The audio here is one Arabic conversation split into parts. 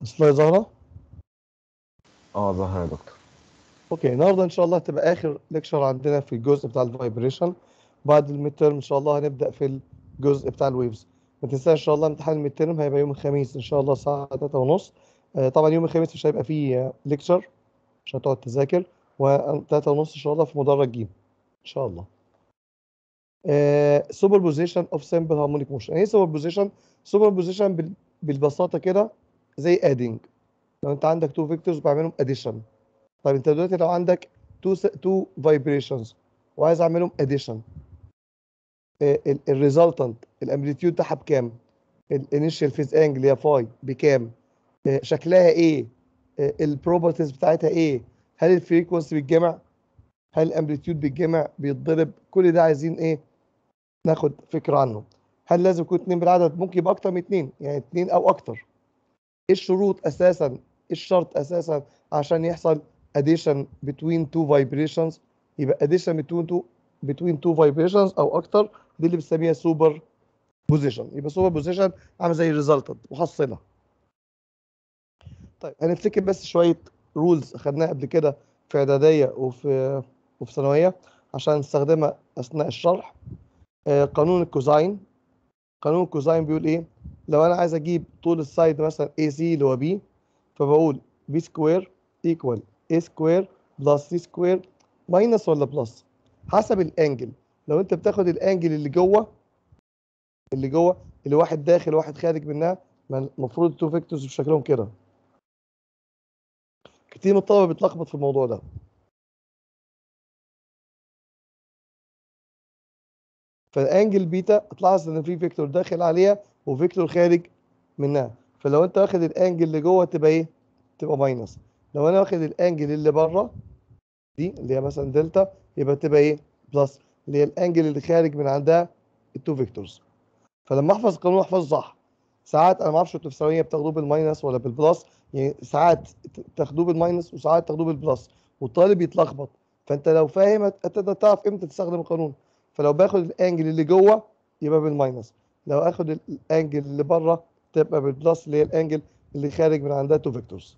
السلايد ظاهرة؟ ظاهر يا دكتور. اوكي، النهارده ان شاء الله هتبقى اخر ليكشر عندنا في الجزء بتاع الفايبريشن. بعد الميد تيرم ان شاء الله هنبدا في الجزء بتاع الويفز. ما تنساش ان شاء الله امتحان الميد تيرم هيبقى يوم الخميس ان شاء الله الساعه 3:30. طبعا يوم الخميس مش هيبقى فيه ليكشر، مش هتقعد تذاكر، و3:30 ان شاء الله في مدرج جيم ان شاء الله. سوبر بوزيشن اوف سمبل هارمونيك موشن. ايه سوبر بوزيشن؟ سوبر بوزيشن بالبساطه كده زي ادينج. لو انت عندك تو فيكتورز بعملهم اديشن. طيب انت دلوقتي لو عندك تو فايبريشنز وعايز اعملهم اديشن، الريزلتنت الامبليتيود بتاعها بكام؟ الانيشال فيز انجل يا فاي بكام؟ شكلها ايه؟ البروبرتيز بتاعتها ايه؟ هل الفريكونسي بيتجمع؟ هل الامبليتيود بيتجمع بيتضرب؟ كل ده عايزين ايه؟ ناخد فكره عنه. هل لازم يكون اتنين بالعدد؟ ممكن يبقى اكتر من اتنين، يعني اتنين او اكتر. ايه الشروط اساسا؟ ايه الشرط اساسا عشان يحصل addition between two vibrations؟ يبقى addition between two vibrations او اكتر، دي اللي بنسميها سوبر بوزيشن. يبقى سوبر بوزيشن عامل زي ريزلتنت، محصله. طيب هنفتكر بس شويه رولز خدناها قبل كده في اعداديه وفي ثانويه عشان نستخدمها اثناء الشرح. قانون الكوزاين. قانون الكوزاين بيقول ايه؟ لو انا عايز اجيب طول السايد مثلا اي سي اللي هو بي، فبقول بي سكوير ايكوال اي سكوير بلس سي سكوير ماينس ولا بلس حسب الانجل. لو انت بتاخد الانجل اللي واحد داخل وواحد خارج منها، المفروض التو فيكتورز بشكلهم كده. كتير من الطلبه بيتلخبط في الموضوع ده. فالانجل بيتا تلاحظ ان في فيكتور داخل عليها وفيكتور خارج منها. فلو انت واخد الانجل اللي جوه تبقى ايه؟ تبقى ماينس. لو انا واخد الانجل اللي بره دي اللي هي مثلا دلتا، يبقى تبقى ايه؟ بلس، اللي هي الانجل اللي خارج من عندها التو فيكتورز. فلما احفظ القانون احفظه صح. ساعات انا ما اعرفش انتوا في ثانويه بتاخدوه بالماينس ولا بالبلس، يعني ساعات تاخدوه بالماينس وساعات تاخدوه بالبلس والطالب يتلخبط. فانت لو فاهم هتقدر تعرف امتى تستخدم القانون. فلو باخد الانجل اللي جوه يبقى بالماينس، لو اخد الانجل اللي بره تبقى بالبلس، اللي هي الانجل اللي خارج من عندها تو فيكتورز.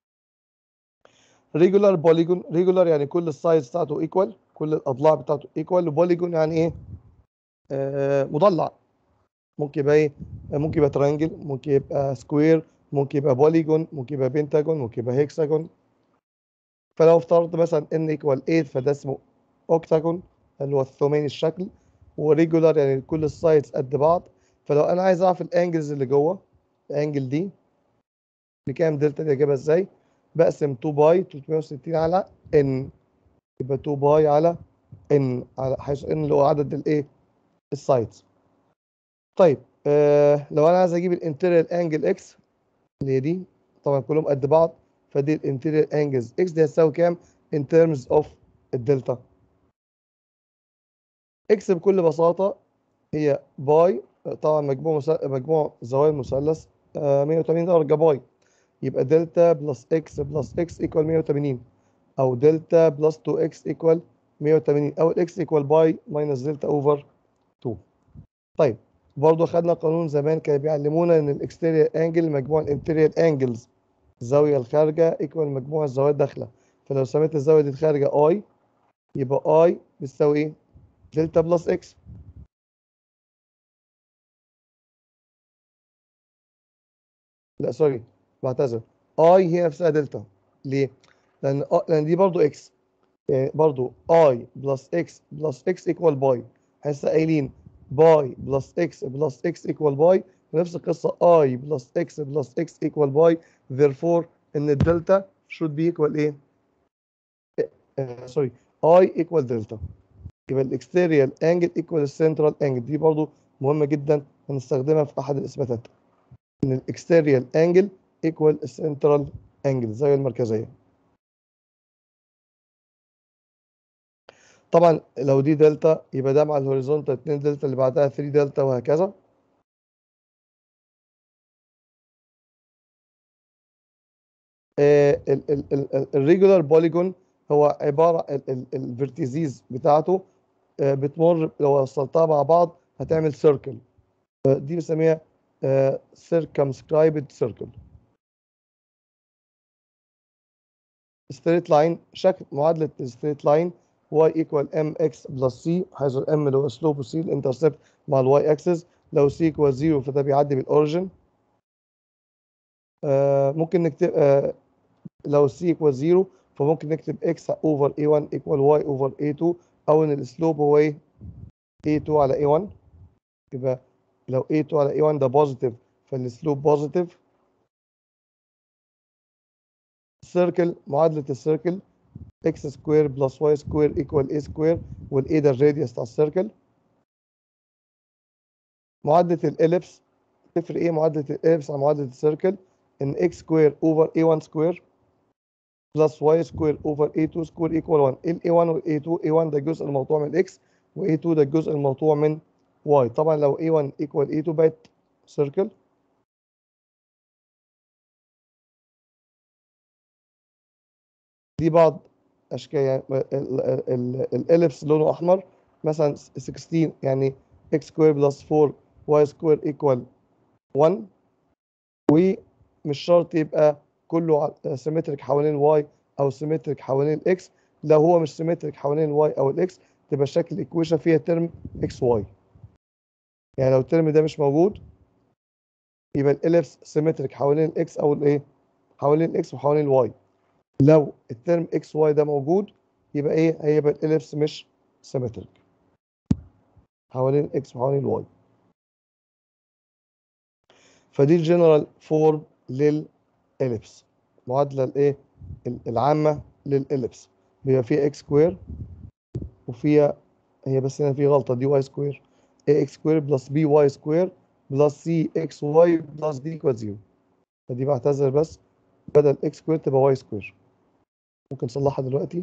ريجولار بوليجون. ريجولار يعني كل السايز بتاعته ايكوال، كل الاضلاع بتاعته ايكوال. وبوليجون يعني ايه؟ مضلع. ممكن يبقى ايه؟ ممكن يبقى ترانجل، ممكن يبقى سكوير، ممكن يبقى بوليجون، ممكن يبقى بنتاجون، ممكن يبقى هيكساجون. فلو افترضت مثلا ان ايكوال 8 فده اسمه اوكتاجون اللي هو الثماني الشكل. وريجولار يعني كل السايدز قد بعض. فلو انا عايز اعرف الانجلز اللي جوه، الانجل دي بكام دلتا دي اجيبها ازاي؟ بقسم 2 باي 360 على ان، يبقى 2 باي على ان، على حيث ان اللي هو عدد الايه؟ السايدز. طيب لو انا عايز اجيب الانتيريال انجل اكس اللي هي دي، طبعا كلهم قد بعض، فدي الانتيريال انجلز اكس دي هتساوي كام ان ترمز اوف الدلتا؟ اكس بكل بساطه هي باي، طبعا مجموع زوايا المثلث 180 درجه باي، يبقى دلتا بلس اكس ايكوال 180، او دلتا بلس 2 اكس ايكوال 180، او الاكس ايكوال باي ماينس دلتا اوفر 2. طيب برضه خدنا قانون زمان كانوا بيعلمونا ان الاكستيريال انجل مجموع الانتيريال انجلز، الزاويه الخارجه ايكوال مجموع الزوايا الداخله. فلو سميت الزاويه دي الخارجه اي، يبقى اي بتساوي ايه؟ دلتا بلس اكس. لا سوري، بعتذر، اي هي نفسها دلتا. ليه؟ لان دي برضه اكس، يعني برضه اي بلس اكس ايكوال باي. هسه قايلين باي بلس اكس ايكوال باي، ونفس القصه اي بلس اكس ايكوال باي. therefore ان الدلتا should be equal ايه؟ سوري، اي ايكوال دلتا. يبقى الاكستيريال انجل ايكوال السنترال انجل. دي برضو مهمه جدا هنستخدمها في احد الاثباتات، ان الاكستيريال انجل ايكوال السنترال انجل، الزاويه المركزيه. طبعا لو دي دلتا يبقى ده مع الهوريزونتال 2 دلتا اللي بعدها 3 دلتا وهكذا. الريجولار بوليجون هو عباره الفيرتيزيز بتاعته بتمر لو وصلتها مع بعض هتعمل سيركل، دي بنسميها سيركمسكرايبد سيركل. ستريت لاين، شكل معادله الستريت لاين y equal mx بلس c، حيث الام اللي هو سلوب وسي الانترسبت مع الواي اكسس. لو c equal 0 فده بيعدي بالاوريجن. ممكن نكتب لو c equal 0 فممكن نكتب x over a1 equal y over a2، او ان السلوب هو ايه a2 على a1. يبقى لو a2 على a1 ده بوزيتيف فالسلوب بوزيتيف. سيركل، معادله السيركل x سكوير بلس y سكوير ايكوال a سكوير، والاي ده الراديوس بتاع السيركل. معادله الاليبس، تفرق ايه معادله الاليبس عن معادله السيركل؟ ان x سكوير اوفر a1 سكوير بلس y سكوير اوفر a2 سكوير ايكوال 1. ال a1 وال a2، a1 ده الجزء المقطوع من x و a2 ده الجزء المقطوع من y. طبعا لو a1 ايكوال a2 بقت سيركل. دي بعض اشكال، يعني الاليبس لونه احمر مثلا 16، يعني x سكوير بلس 4 y سكوير ايكوال 1. ومش شرط يبقى كله سيمتريك حوالين الواي او سيمتريك حوالين الاكس. لو هو مش سيمتريك حوالين الواي او الاكس تبقى شكل الايكويشن فيها ترم اكس واي. يعني لو الترم ده مش موجود يبقى الاليبس سيمتريك حوالين الاكس او الايه، حوالين الاكس وحوالين الواي. لو الترم اكس واي ده موجود يبقى ايه، هيبقى الاليبس مش سيمتريك حوالين الاكس وحوالين الواي. فدي الجنرال فورم للاليبس، معادله الايه العامه للاليبس. بيبقى فيها اكس سكوير وفيها، هي بس هنا في غلطه، دي واي سكوير، اي اكس سكوير بلس بي واي سكوير بلس سي اكس واي بلس دي ايكوال 0. فدي بعتذر، بس بدل اكس سكوير تبقى واي سكوير. ممكن نصلحها دلوقتي.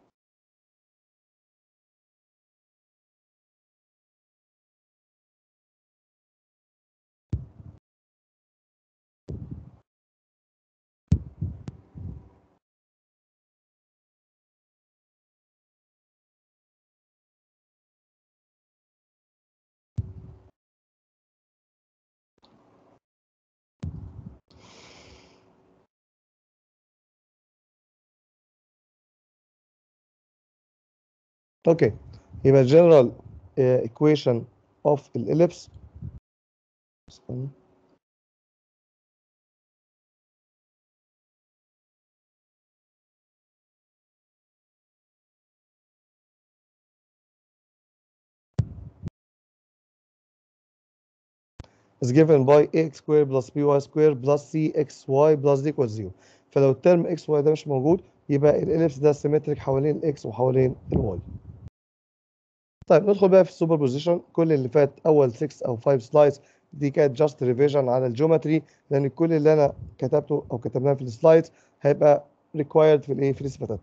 اوكي، يبقى general equation of الellipse is given by ax square plus by square plus cxy plus d equals 0. فلو الترم اكس واي ده مش موجود يبقى الاليبس ده سيمتريك حوالين الاكس وحوالين الواي. طيب ندخل بقى في السوبر بوزيشن. كل اللي فات اول 6 او 5 سلايدز دي كانت جاست ريفيجن على الجيومتري، لان كل اللي انا كتبته او كتبناه في السلايدز هيبقى ريكوايرد في الايه، في الاثباتات.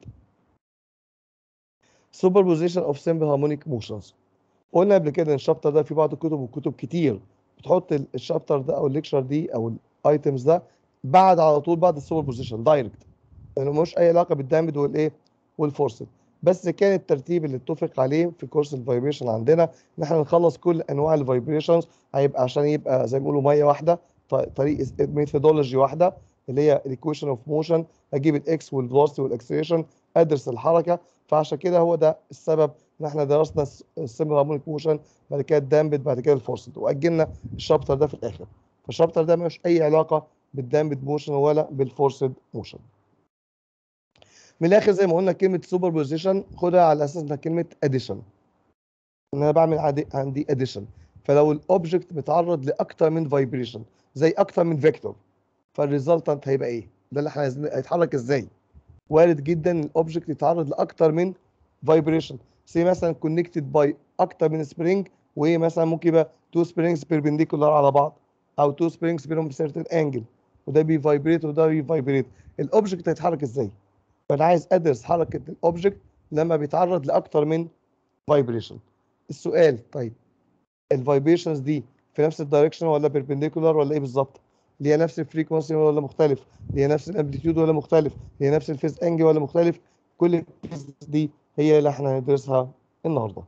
سوبر بوزيشن اوف سمبل هارمونيك موشنز. قلنا قبل كده ان الشابتر ده في بعض الكتب وكتب كتير بتحط الشابتر ده او الليكشر دي او الايتمز ده بعد، على طول بعد السوبر بوزيشن دايركت، لانه ملوش اي علاقه بالدامج والايه والفورسد. بس كان الترتيب اللي اتفق عليه في كورس الفايبريشن عندنا ان احنا نخلص كل انواع الفايبريشنز، هيبقى عشان يبقى زي ما بيقولوا ميه واحده، طريقه ميثودولوجي واحده اللي هي الايكويشن اوف موشن. اجيب الاكس والفيلوسيتي والاكسلريشن، ادرس الحركه. فعشان كده هو ده السبب ان احنا درسنا السيمبل هارمونيك موشن، بعد كده الدامبد، بعد كده الفورسد، واجلنا الشابتر ده في الاخر. فالشابتر ده ملوش اي علاقه بالدامبد موشن ولا بالفورسد موشن. من الاخر زي ما قلنا كلمه سوبر بوزيشن خدها على اساس انها كلمه اديشن، ان انا بعمل عندي اديشن. فلو الاوبجكت متعرض لاكتر من فايبريشن زي اكتر من فيكتور، فالريزلتنت هيبقى ايه؟ ده اللي احنا عايزين، هيتحرك ازاي؟ وارد جدا الاوبجكت يتعرض لاكتر من فايبريشن، زي مثلا كونكتد باي اكتر من سبرينج، وايه مثلا ممكن يبقى تو سبرينجز بيربنديكولار على بعض، او تو سبرينجز بينهم سيرتن انجل، وده بيفايبريت وده بيفايبريت. الاوبجكت هيتحرك ازاي؟ فانا عايز ادرس حركه الاوبجكت لما بيتعرض لاكتر من فايبريشن. السؤال طيب، الفايبريشنز دي في نفس الدايركشن ولا بيربنديكولار ولا ايه بالظبط؟ ليها نفس الفريكونسي ولا مختلف؟ ليها نفس الامبليتيود ولا مختلف؟ ليها نفس الفيز انجل ولا مختلف؟ كل الفيز دي هي اللي احنا هندرسها النهارده.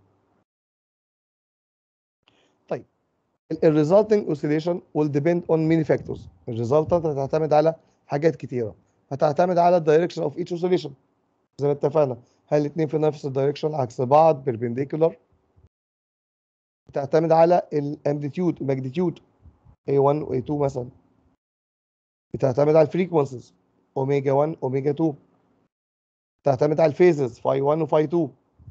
طيب الريزلتنج اوسيليشن will depend on many factors. الريزلتنت هتعتمد على حاجات كتيره. هتعتمد على الدايركشن اوف ايتش اوسيليشن زي ما اتفقنا. هل الاثنين في نفس الدايركشن عكس بعض بيربنديكولار؟ بتعتمد على الامبليتيود الماجنتيود A1 و A2 مثلا. بتعتمد على الفريكونسيز اوميجا 1 اوميجا 2. بتعتمد على الفيزز فاي 1 وفاي 2.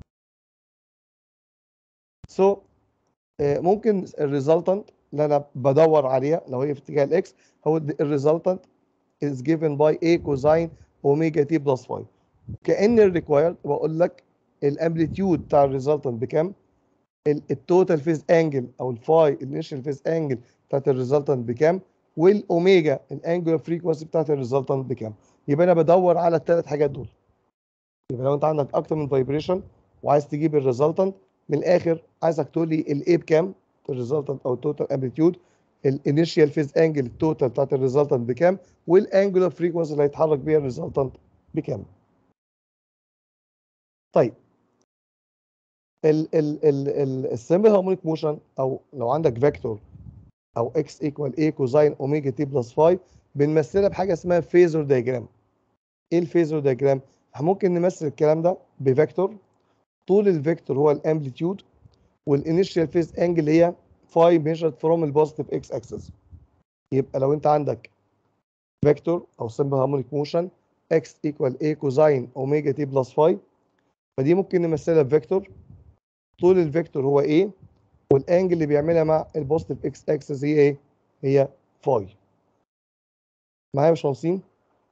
سو ممكن الريزلتنت اللي انا بدور عليها لو هي في اتجاه الاكس هو الريزلتنت is given by A cosine اوميجا تي بلس فاي. كأن الريكوايرد بقول لك الامبليتيود بتاع الريزلتنت بكام، التوتال فيز انجل او الفاي الانيشال فيز انجل بتاعت الريزلتنت بكام، والاوميجا الانجل فريكونسي بتاعت الريزلتنت بكام. يبقى انا بدور على الثلاث حاجات دول. يبقى لو انت عندك اكتر من فايبريشن وعايز تجيب الريزلتنت من الاخر، عايزك تقول لي الاي بكام الريزلتنت او التوتال امبليتيود، الانيشال فيز انجل التوتال بتاعت الريزلتنت بكام، والانجل فريكونسي اللي هيتحرك بيها الريزلتنت بكام. طيب السمبل هارمونيك موشن او لو عندك فيكتور او اكس ايكوال اي كوزين اوميجا تي بلس فاي بنمثلها بحاجه اسمها فيزور دايجرام. ايه الفيزور دايجرام؟ ممكن نمثل الكلام ده بفيكتور طول الفيكتور هو الامبليتيود والانيشال فيز انجل هي فاي ميجرد فروم البوزيتيف اكس اكسس. يبقى لو انت عندك فيكتور او سمبل هارمونيك موشن اكس ايكوال اي كوزين اوميجا تي بلس فاي، فدي ممكن نمثلها بفيكتور طول الفيكتور هو ايه والانجل اللي بيعملها مع البوزيتيف اكس اكسس هي ايه؟ هي فاي. معايا مش مهندسين؟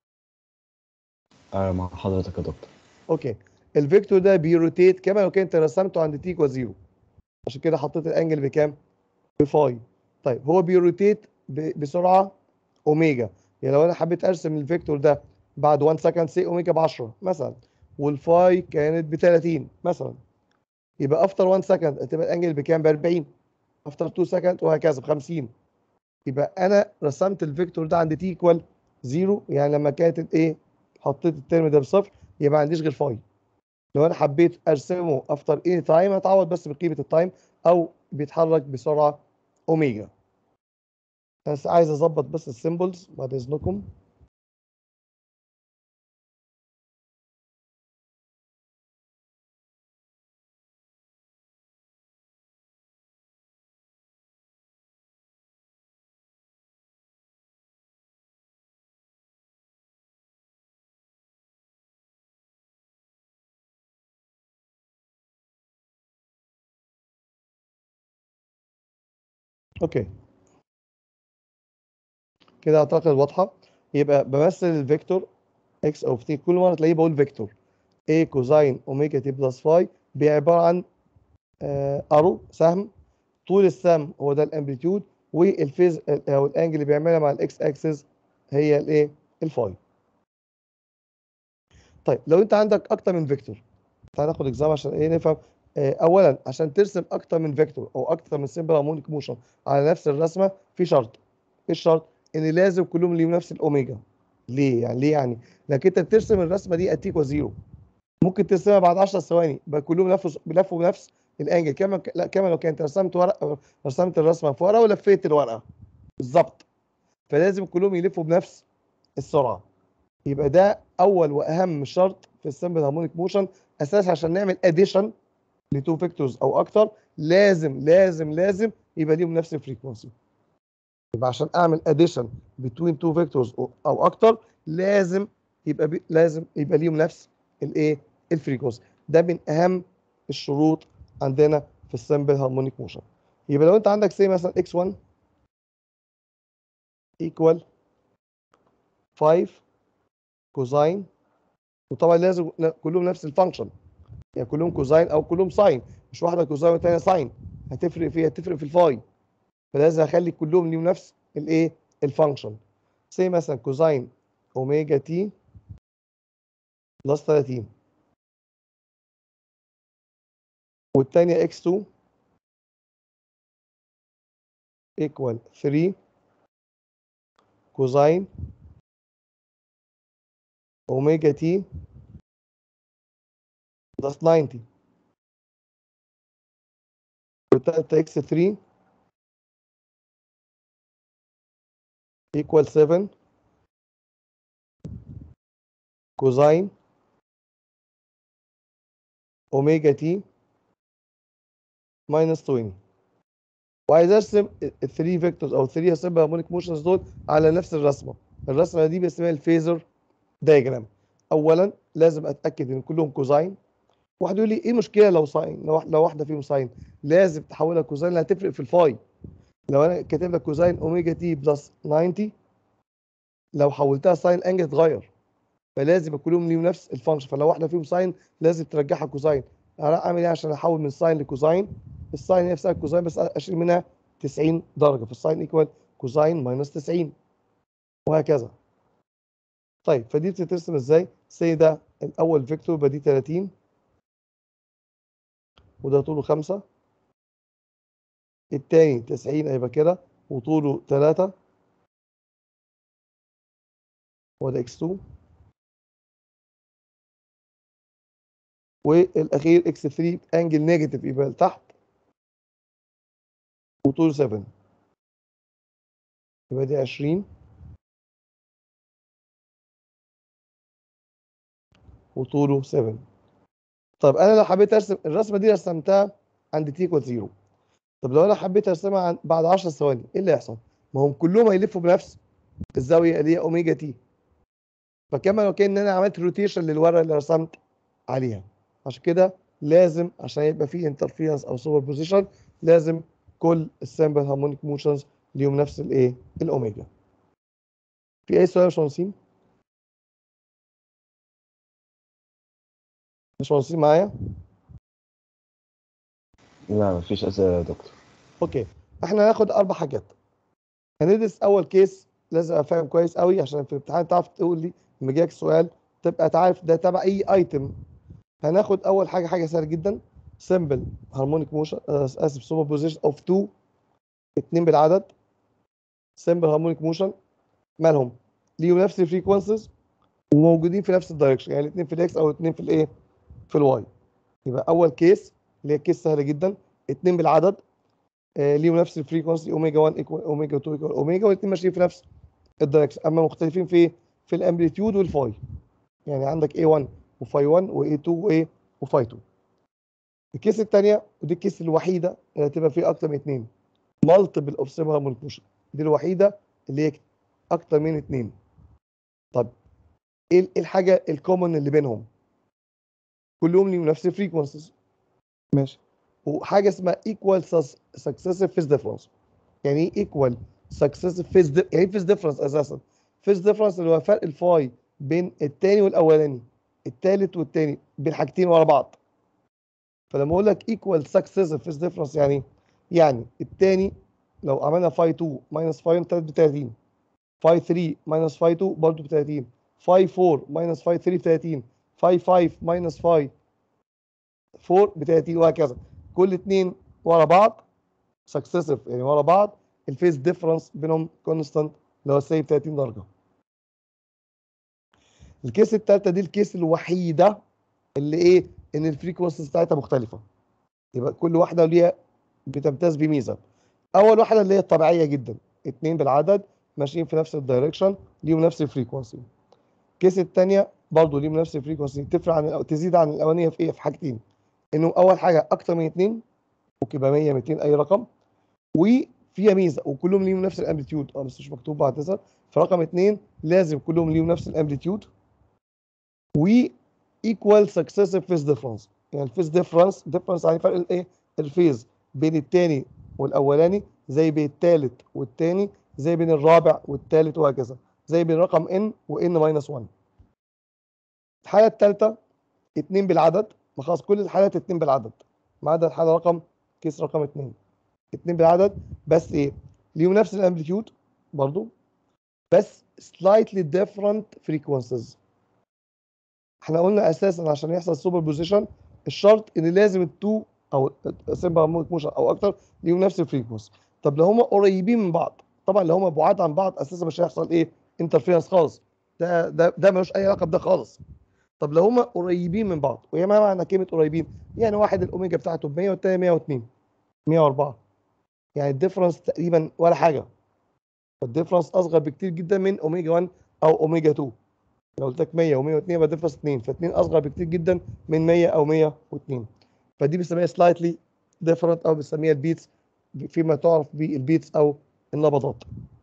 مع حضرتك يا دكتور. اوكي. الفيكتور ده بيروتيت كما لو كنت رسمته عند تي ايكوال 0، عشان كده حطيت الانجل بكام؟ بفاي. طيب هو بيروتيت بسرعه اوميجا. يعني لو انا حبيت ارسم الفيكتور ده بعد 1 سكند سي اوميجا ب 10 مثلا، والفاي كانت ب 30 مثلا، يبقى افتر 1 سكند هتبقى الانجل بكام؟ ب 40. افتر 2 سكند وهكذا ب 50. يبقى انا رسمت الفيكتور ده عند تي ايكوال 0، يعني لما كانت الايه حطيت الترم ده بصفر يبقى ما عنديش غير فاي. لو انا حبيت ارسمه افتر اي تايم هتعوض بس بقيمه التايم او بيتحرك بسرعه اوميجا. بس عايز اظبط بس السيمبلز بعد اذنكم. اوكي كده اعتقد واضحه. يبقى بمثل الفيكتور اكس اوف تي كل مره تلاقيه بقول فيكتور a كوزين اوميجا تي بلس فاي بعباره عن ارو سهم. طول السهم هو ده الامبليتيود والفيز او الانجل اللي بيعملها مع الاكس اكسس هي الايه؟ الفاي. طيب لو انت عندك اكتر من فيكتور، تعال ناخد اكزام عشان ايه نفهم. اولا عشان ترسم اكتر من فيكتور او اكتر من سمبل هارمونيك موشن على نفس الرسمه في شرط. ايه الشرط؟ ان لازم كلهم ليهم نفس الاوميجا. ليه يعني؟ لانك انت بترسم الرسمه دي اتيكوا زيرو، ممكن ترسمها بعد 10 ثواني بقى كلهم بيلفوا بنفس الانجل. كما لو كانت رسمت ورقه، رسمت الرسمه في ورقه ولفيت الورقه بالظبط. فلازم كلهم يلفوا بنفس السرعه. يبقى ده اول واهم شرط في السمبل هارمونيك موشن، اساس عشان نعمل اديشن لتو فيكتورز او اكتر لازم يبقى ليهم نفس الفريكونسي. يبقى عشان اعمل اديشن بين تو فيكتورز او اكتر لازم يبقى ليهم نفس الايه؟ الفريكونسي. ده من اهم الشروط عندنا في السمبل هارمونيك موشن. يبقى لو انت عندك سي مثلا x1 equal 5 كوزين، وطبعا لازم كلهم نفس الفانكشن، يعني كلهم كوزين او كلهم ساين، مش واحده كوزين والثانيه ساين، هتفرق في الفاي. فلازم اخلي كلهم ليهم نفس الايه؟ الفانكشن. زي مثلا كوزين اوميجا تي بلس 30، والثانيه اكس 2 ايكوال 3 كوزين اوميجا تي بلس 90، والثالثه اكس 3 ايكوال 7 كوزاين اوميجا تي ماينس 20. وعايز ارسم ال 3 فيكتورز او 3 سمبل هارمونيك موشنز دول على نفس الرسمه. الرسمه دي باسمها الفيزر دايجرام. اولا لازم اتاكد ان كلهم كوزاين. واحد يقول لي ايه المشكله لو ساين، لو واحده فيهم ساين؟ لازم تحولها كوزاين، اللي هتفرق في الفاي. لو انا كاتب لك كوزاين اوميجا تي بلس 90، لو حولتها ساين انجل تتغير، فلازم كلهم ليهم نفس الفانكشن. فلو واحده فيهم ساين لازم ترجعها كوزاين. انا اعمل ايه عشان احول من ساين لكوزاين؟ الساين نفسها كوزاين بس اشيل منها 90 درجه، فالساين ايكوال كوزاين ماينس 90 وهكذا. طيب فدي بتترسم ازاي؟ سي ده الاول فيكتور يبقى دي 30 وده طوله 5، التاني 90 هيبقى كده وطوله 3 وده x2، والاخير x3 انجل نيجاتيف يبقى لتحت وطوله 7 يبقى دي 20 وطوله 7. طب انا لو حبيت ارسم الرسمه دي رسمتها عند تي ايكوال 0، طب لو انا حبيت ارسمها بعد 10 ثواني ايه اللي هيحصل؟ ما هم كلهم هيلفوا بنفس الزاويه اللي هي اوميجا تي، فكما لو كان انا عملت روتيشن للورقه اللي رسمت عليها. عشان كده لازم عشان يبقى فيه انترفيرنس او سوبر بوزيشن لازم كل السامبل هارمونيك موشنز ليهم نفس الايه؟ الاوميجا. في اي سؤال يا باشمهندسين؟ باشمهندسين معايا؟ لا مفيش أسئلة يا دكتور. اوكي، احنا هناخد 4 حاجات. هندرس اول كيس، لازم ابقى فاهم كويس قوي عشان في الامتحان تعرف تقول لي لما يجيلك سؤال تبقى تعرف ده تبع اي ايتم. هناخد اول حاجه سهله جدا، سمبل هارمونيك موشن، اسف سوبر بوزيشن اوف 2 بالعدد. سمبل هارمونيك موشن مالهم؟ ليهم نفس الفريكونسيز وموجودين في نفس الدايركشن، يعني الاثنين في الاكس او الاثنين في الايه؟ في الواي. يبقى اول كيس اللي هي كيس سهله جدا، 2 بالعدد ليهم نفس الفريكونسي اوميجا 1 ايكوال اوميجا 2 ايكوال اوميجا، والاثنين ماشيين في نفس الدايركشن، اما مختلفين في ايه؟ في الامبليتيود والفاي. يعني عندك A1 وفاي 1 وA2 وايه؟ وفاي 2. الكيس الثانيه ودي الكيس الوحيده اللي هتبقى فيه اكتر من اثنين، مالتيبل اوف سيمبل هارمونيك موشن، دي الوحيده اللي هي اكتر من اثنين. طب ايه الحاجه الكومن اللي بينهم؟ كلهم ليهم نفس الفريكونسيز، ماشي. وحاجه اسمها ايكوال سكسيسيف فيز ديفرنس. يعني ايه ايكوال سكسيسيف فيز يعني ايه فيز ديفرنس اساسا؟ فيز ديفرنس اللي هو فرق الفاي بين الثاني والاولاني، الثالث والثاني، بين حاجتين ورا بعض. فلما اقول لك ايكوال سكسيسيف فيز ديفرنس يعني الثاني لو عملنا فاي 2 ماينس فاي 1 ب 30، فاي 3 ماينس فاي 2 برضه ب 30، فاي 4 ماينس فاي 3 ب 30، فاي 5 ماينس فاي 4 ب 30 وهكذا. كل اثنين ورا بعض سكسيسيف يعني ورا بعض، الفيز ديفرنس بينهم كونستانت اللي هو سايب 30 درجه. الكيس الثالثه دي الكيس الوحيده اللي ايه؟ ان الفريكونسيز بتاعتها مختلفه، يبقى كل واحده ليها بتمتاز بميزه. اول واحده اللي هي الطبيعيه جدا، 2 بالعدد ماشيين في نفس الدايركشن ليهم نفس الفريكونسي. الكيس الثانيه برضه ليهم نفس الفريكونسي، تفرق عن تزيد عن الاولانيه في ايه؟ في حاجتين، انه اول حاجه اكتر من 2 ممكن يبقى 100 200 اي رقم، وفيها ميزه وكلهم ليهم نفس الامبليتيود، بس مش مكتوب بعد تسعه. فرقم 2 لازم كلهم ليهم نفس الامبليتيود، و ايكوال سكسيسيف فيز ديفرنس. يعني الفيز ديفرنس يعني فرق الايه؟ الفيز بين الثاني والاولاني، زي بين الثالث والثاني، زي بين الرابع والثالث وهكذا، زي بين رقم n وn ماينس 1. الحاله الثالثه 2 بالعدد، ما خلاص كل الحالات 2 بالعدد ما عدا الحاله رقم كيس رقم 2. 2 بالعدد بس ايه؟ ليهم نفس الامبليتيود برضو، بس slightly different frequencies. احنا قلنا اساسا عشان يحصل سوبر بوزيشن الشرط ان لازم التو او سيمبل هارمونيك موشن او اكتر ليهم نفس الفريكونسي. طب لو هم قريبين من بعض، طبعا لو هم بعاد عن بعض اساسا مش هيحصل ايه؟ انترفيرنس خالص، ده ملوش اي علاقه بده خالص. طب لو هم قريبين من بعض، وهي ما معنى كلمه قريبين؟ يعني واحد الاوميجا بتاعته ب 100 والثاني 102 104، يعني الديفرنس تقريبا ولا حاجه، الديفرنس اصغر بكتير جدا من اوميجا 1 او اوميجا 2. لو قلت لك 100 و102 يبقى ديفرنس 2، ف2 اصغر بكتير جدا من 100 او 102. فدي بنسميها سلايتلي ديفرنت او بنسميها البيتس فيما تعرف بالبيتس او النبضات.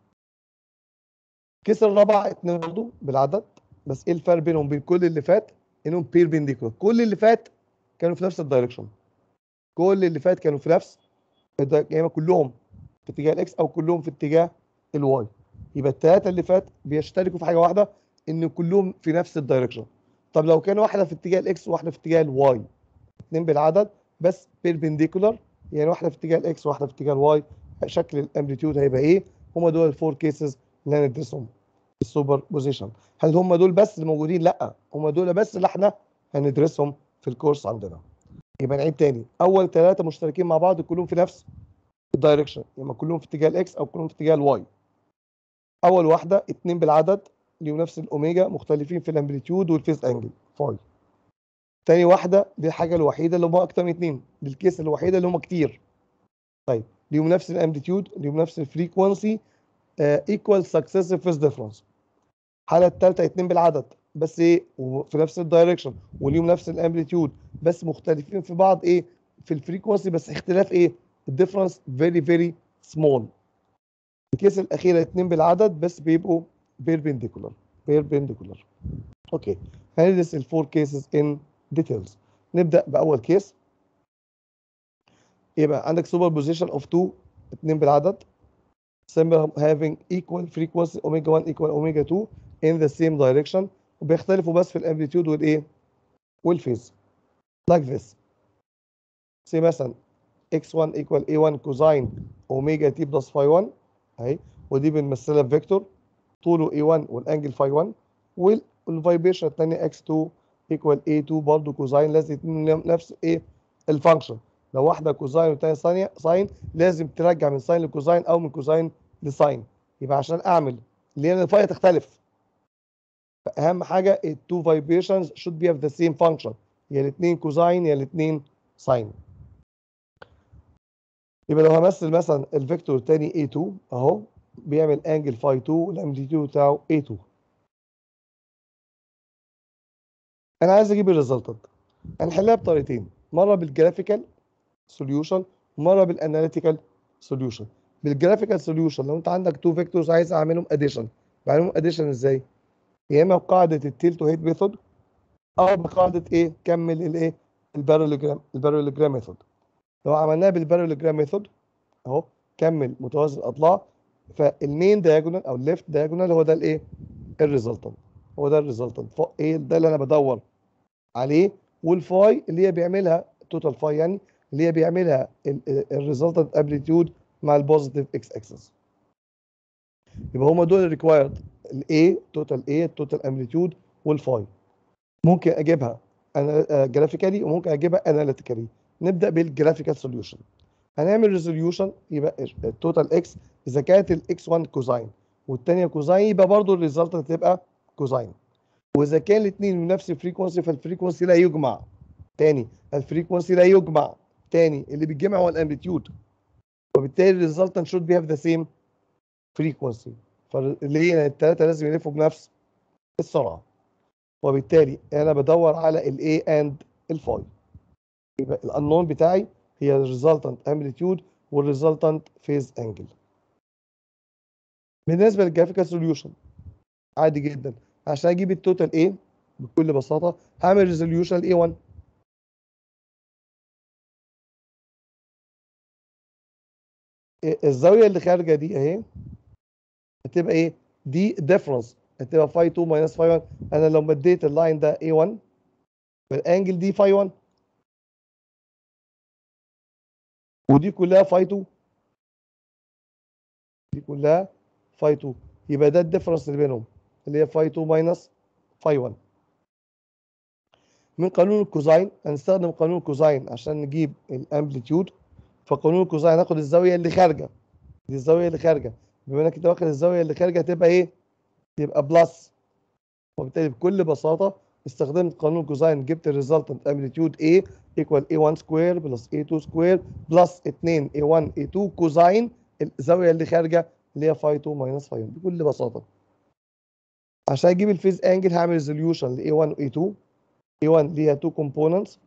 الكيس الرابع 2 برضه بالعدد، بس ايه الفرق بينهم وبين كل اللي فات؟ انهم بيربنديكولار. كل اللي فات كانوا في نفس الدايركشن، كل اللي فات كانوا في نفس يعني كلهم في اتجاه الاكس او كلهم في اتجاه الواي. يبقى الثلاثه اللي فات بيشتركوا في حاجه واحده، ان كلهم في نفس الدايركشن. طب لو كان واحده في اتجاه الاكس وواحده في اتجاه الواي، اثنين بالعدد بس بيربنديكولار، يعني واحده في اتجاه الاكس وواحده في اتجاه الواي، شكل الامبليتيود هيبقى ايه؟ هم دول الفور كيسز اللي هندرسهم السوبر بوزيشن. هل هم دول بس اللي موجودين؟ لا، هم دول بس اللي احنا هندرسهم في الكورس عندنا. يبقى نعيد تاني، اول ثلاثه مشتركين مع بعض كلهم في نفس الدايركشن، يبقى كلهم في اتجاه الاكس او كلهم في اتجاه الواي. اول واحده اتنين بالعدد ليهم نفس الاوميجا، مختلفين في الامبليتيود والفيز انجل فاي. تاني واحده دي الحاجه الوحيده اللي هم اكتر من اتنين، دي الكيس الوحيده اللي هم كتير. طيب ليهم نفس الامبليتيود، ليهم نفس الفريكونسي، ايكوال سكسيسيف فيز ديفرنس. الحاله الثالثه اتنين بالعدد بس ايه وفي نفس الدايركشن وليهم نفس الامبليتيود، بس مختلفين في بعض ايه في الفريكونسي، بس اختلاف ايه الديفرنس فيري فيري سمول. الكيس الاخيره اتنين بالعدد بس بيبقوا بيربنديكولار. بيربنديكولار. اوكي، هندرس الفور كيسز ان ديتيلز. نبدا باول كيس. يبقى عندك سوبر بوزيشن اوف تو، اتنين بالعدد symbol having equal frequency omega 1 equal omega 2 in the same direction، وبيختلفوا بس في الامبليتيود والايه والفيز. like this. say مثلا x1 equal a1 cosine omega t plus phi 1 اهي، ودي بنمثلها بفيكتور طوله a1 والانجل phi 1، والفايبريشن الثانيه x2 equal a2 برضه كوزاين. لازم نفس ايه الفانكشن. لو واحده كوزاين والثانيه ساين لازم ترجع من ساين لكوزاين او من كوزاين لساين. يبقى عشان اعمل لان الفاي تختلف، فاهم حاجه التو فايبريشنز should be of the same function، يا الاثنين كوزاين يا الاثنين ساين. يبقى لو همثل مثلا الفيكتور الثاني A2 اهو بيعمل انجل فاي 2 والامبليتيود بتاعه A2. انا عايز اجيب الريزلتنت. هنحلها بطريقتين، مره بالجرافيكال سوليوشن ومره بالاناليتيكال سوليوشن. بالجرافيكال سوليوشن لو انت عندك تو فيكتورز عايز اعملهم اديشن، بعملهم اديشن ازاي؟ يا اما بقاعده التيل تو هيد ميثود او بقاعده ايه كمل الايه البارالوجرام ميثود. لو عملناها بالبارالوجرام ميثود اهو كمل متوازي الاضلاع، فالمين دايجونال او الليفت دايجونال هو ده الايه الريزلتنت، هو ده الريزلتنت ايه ده اللي انا بدور عليه. والفاي اللي هي بيعملها توتال فاي يعني اللي هي بيعملها الريزلتنت امبليتيود مع البوزيتيف اكس اكسس. يبقى هما دول الريكوايرد، الاي توتال اي توتال امبليتيود والفاي. ممكن اجيبها انا جرافيكالي وممكن اجيبها اناليتيكالي. نبدا بالجرافيكال سوليوشن. هنعمل ريزوليوشن يبقى التوتال اكس اذا كانت الاكس 1 كوزاين والثانيه كوزاين يبقى برضه الريزلت هتبقى كوزاين. واذا كان الاثنين من نفس الفريكونسي فالفريكونسي لا يجمع. تاني الفريكونسي لا يجمع، تاني اللي بيتجمع هو الامبليتيود، وبالتالي الريزلتنت شود بي هاف ذا سيم فريكونسي. فاللي هي الثلاثه لازم يلفوا بنفس السرعه، وبالتالي انا بدور على الاي اند الفاي. يبقى الانون بتاعي هي الريزلتنت امبليتيود والريزلتنت فيز انجل. بالنسبه للجرافيكال سوليوشن عادي جدا، عشان اجيب التوتال ايه بكل بساطه هعمل ريزوليوشن الاي 1. الزاويه اللي خارجه دي اهي هتبقى ايه؟ دي ديفرنس، هتبقى فاي 2 ماينس فاي 1. انا لو مديت اللاين ده A1 فالانجل دي فاي 1 ودي كلها فاي 2، دي كلها فاي 2. يبقى ده الديفرنس اللي بينهم اللي هي فاي 2 ماينس فاي 1. من قانون الكوزاين هنستخدم قانون الكوزاين عشان نجيب الامبليتيود. فقانون الكوزاين هناخد الزاويه اللي خارجه، دي الزاويه اللي خارجه، بما انك انت واخد الزاويه اللي خارجه هتبقى ايه؟ تبقى بلس. وبالتالي بكل بساطه استخدمت قانون الكوزاين جبت الريزلتنت امبليتيود A equal A1 سكوير بلس A2 سكوير بلس 2 A1 A2 كوزاين الزاويه اللي خارجه اللي هي فاي 2 ماينس فاي 1 بكل بساطه. عشان اجيب الفيز انجل هعمل ريزوليوشن ل A1 و A2. A1 ليها 2 components.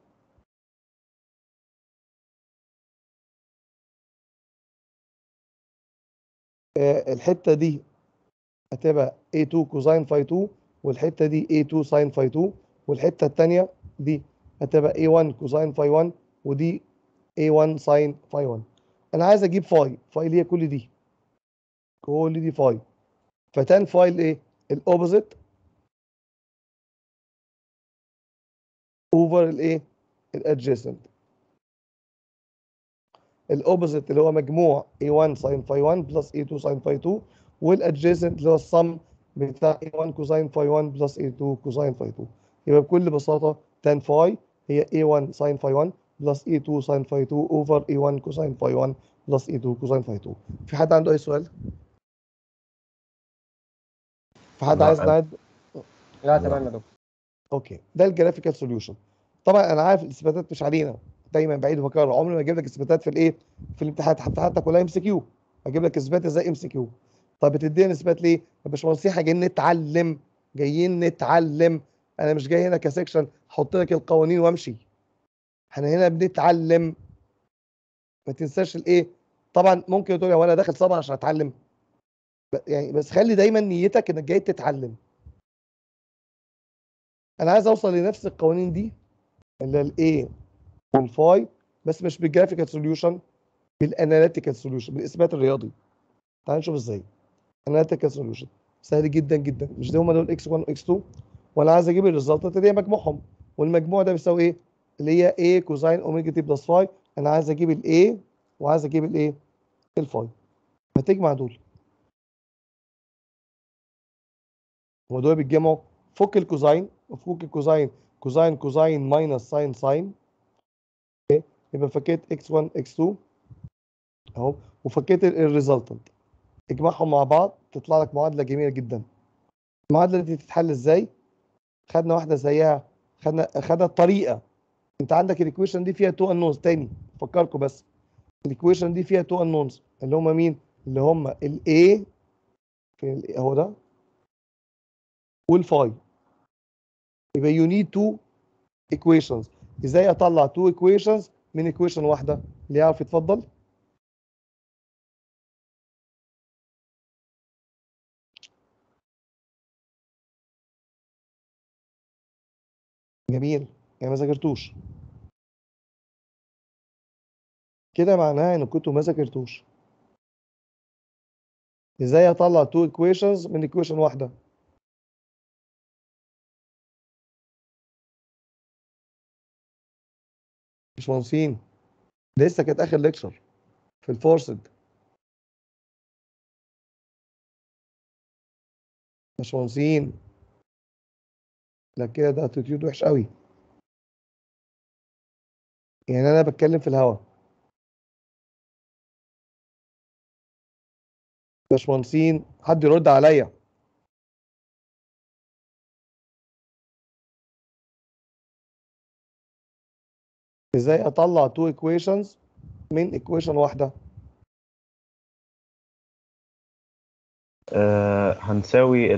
الحته دي هتبقى A2 كوزين فاي 2، والحته دي A2 ساين فاي 2، والحته الثانيه دي هتبقى A1 كوزين فاي 1، ودي A1 ساين فاي 1. انا عايز اجيب فاي اللي هي كل دي فاي. فتان فاي الايه؟ الاوبوزيت اوفر الايه؟ الادجيسنت. الاوبوزيت اللي هو مجموع A1 ساين فاي 1 بلس A2 ساين فاي 2، والادجيسنت اللي هو الصم بتاع A1 كوزين فاي 1 بلس A2 كوزين فاي 2. يبقى بكل بساطه تان فاي هي A1 ساين فاي 1 بلس A2 ساين فاي 2 اوفر A1 كوزين فاي 1 بلس A2 كوزين فاي 2. في حد عنده اي سؤال؟ في حد عايز لا نعد؟ لا تمام يا دكتور. اوكي، ده الجرافيكال سوليوشن. طبعا انا عارف الاثباتات مش علينا، دايما بعيد وبكرر، عمري ما اجيب لك اثباتات في الايه؟ في الامتحانات، حتى كلها ام سي كيو. اجيب لك اثبات ازاي ام سي كيو؟ طب بتديني اثبات ليه؟ يا باشمهندس احنا جايين نتعلم، جايين نتعلم. انا مش جاي هنا كسكشن احط لك القوانين وامشي. احنا هنا بنتعلم. ما تنساش الايه؟ طبعا ممكن تقول يا وانا داخل صبر عشان اتعلم، يعني بس خلي دايما نيتك انك جاي تتعلم. انا عايز اوصل لنفس القوانين دي اللي الايه والفاي، بس مش بالجرافيكال سوليوشن، بالاناليتيكال سوليوشن، بالاثبات الرياضي. تعال نشوف ازاي. اناليتيكال سوليوشن سهل جدا جدا. مش دول دول اكس 1 واكس 2، وانا عايز اجيب الريزلتات اللي هي مجموعهم، والمجموع ده بيساوي ايه؟ اللي هي a كوزين اوميجا تي بلس فاي. انا عايز اجيب الاي وعايز اجيب الايه؟ الفاي. هتجمع دول ودول بيتجمعوا. فك الكوزين وفك الكوزين، كوزين كوزين ماينس ساين ساين. يبقى فكيت اكس 1 اكس 2 اهو، وفكيت الريزلتنت. اجمعهم مع بعض تطلع لك معادله جميله جدا. المعادله دي تتحل ازاي؟ خدنا واحده زيها، خدنا الطريقه. انت عندك الايكويشن دي فيها تو انونز تاني، فكركم بس. الايكويشن دي فيها تو انونز اللي هم مين؟ اللي هم الاي في اهو ده، والفاي. يبقى يو نيد تو ايكويشنز. ازاي اطلع تو ايكويشنز من ايكويشن واحده؟ اللي يعرف يتفضل. جميل، يعني ما ذاكرتوش كده، معناها ان كنتوا ما ذاكرتوش. ازاي اطلع تو ايكويشنز من ايكويشن واحده؟ مش مهندسين، لسه كانت اخر ليكشر في الفورسد. مش مهندسين، لا كده ده اتيتيود وحش قوي. يعني انا بتكلم في الهوا. باشمهندسين حد يرد عليا. ازاي اطلع تو ايكويشنز من ايكويشن واحده؟ هنساوي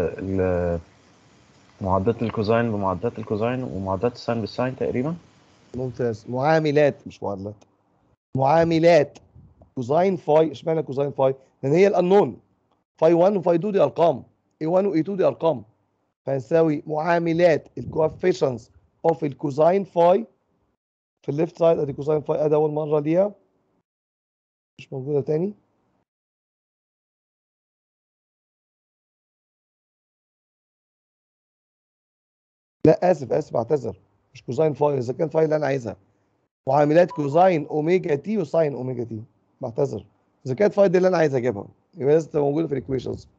معادلات الكوزين بمعادلات الكوزين ومعادلات الساين بالساين تقريبا. ممتاز. معاملات مش معادلات، معاملات. كوزاين فاي، اشمعنى كوزاين فاي؟ لان هي الانون. فاي 1 وفاي 2 دي ارقام، اي 1 واي 2 دي ارقام. فهنساوي معاملات الكوفيشنز اوف الكوزاين فاي في الليفت سايد. ادي كوزاين فاي، ادي اول مره ليها مش موجوده تاني. لا اسف اعتذر، مش كوزاين فاي، اذا كان فاي اللي انا عايزها معاملات كوزاين اوميجا تي وساين اوميجا تي. بعتذر، اذا كانت فاي دي اللي انا عايز اجيبها يبقى لازم تبقى موجوده في الايكويشنز.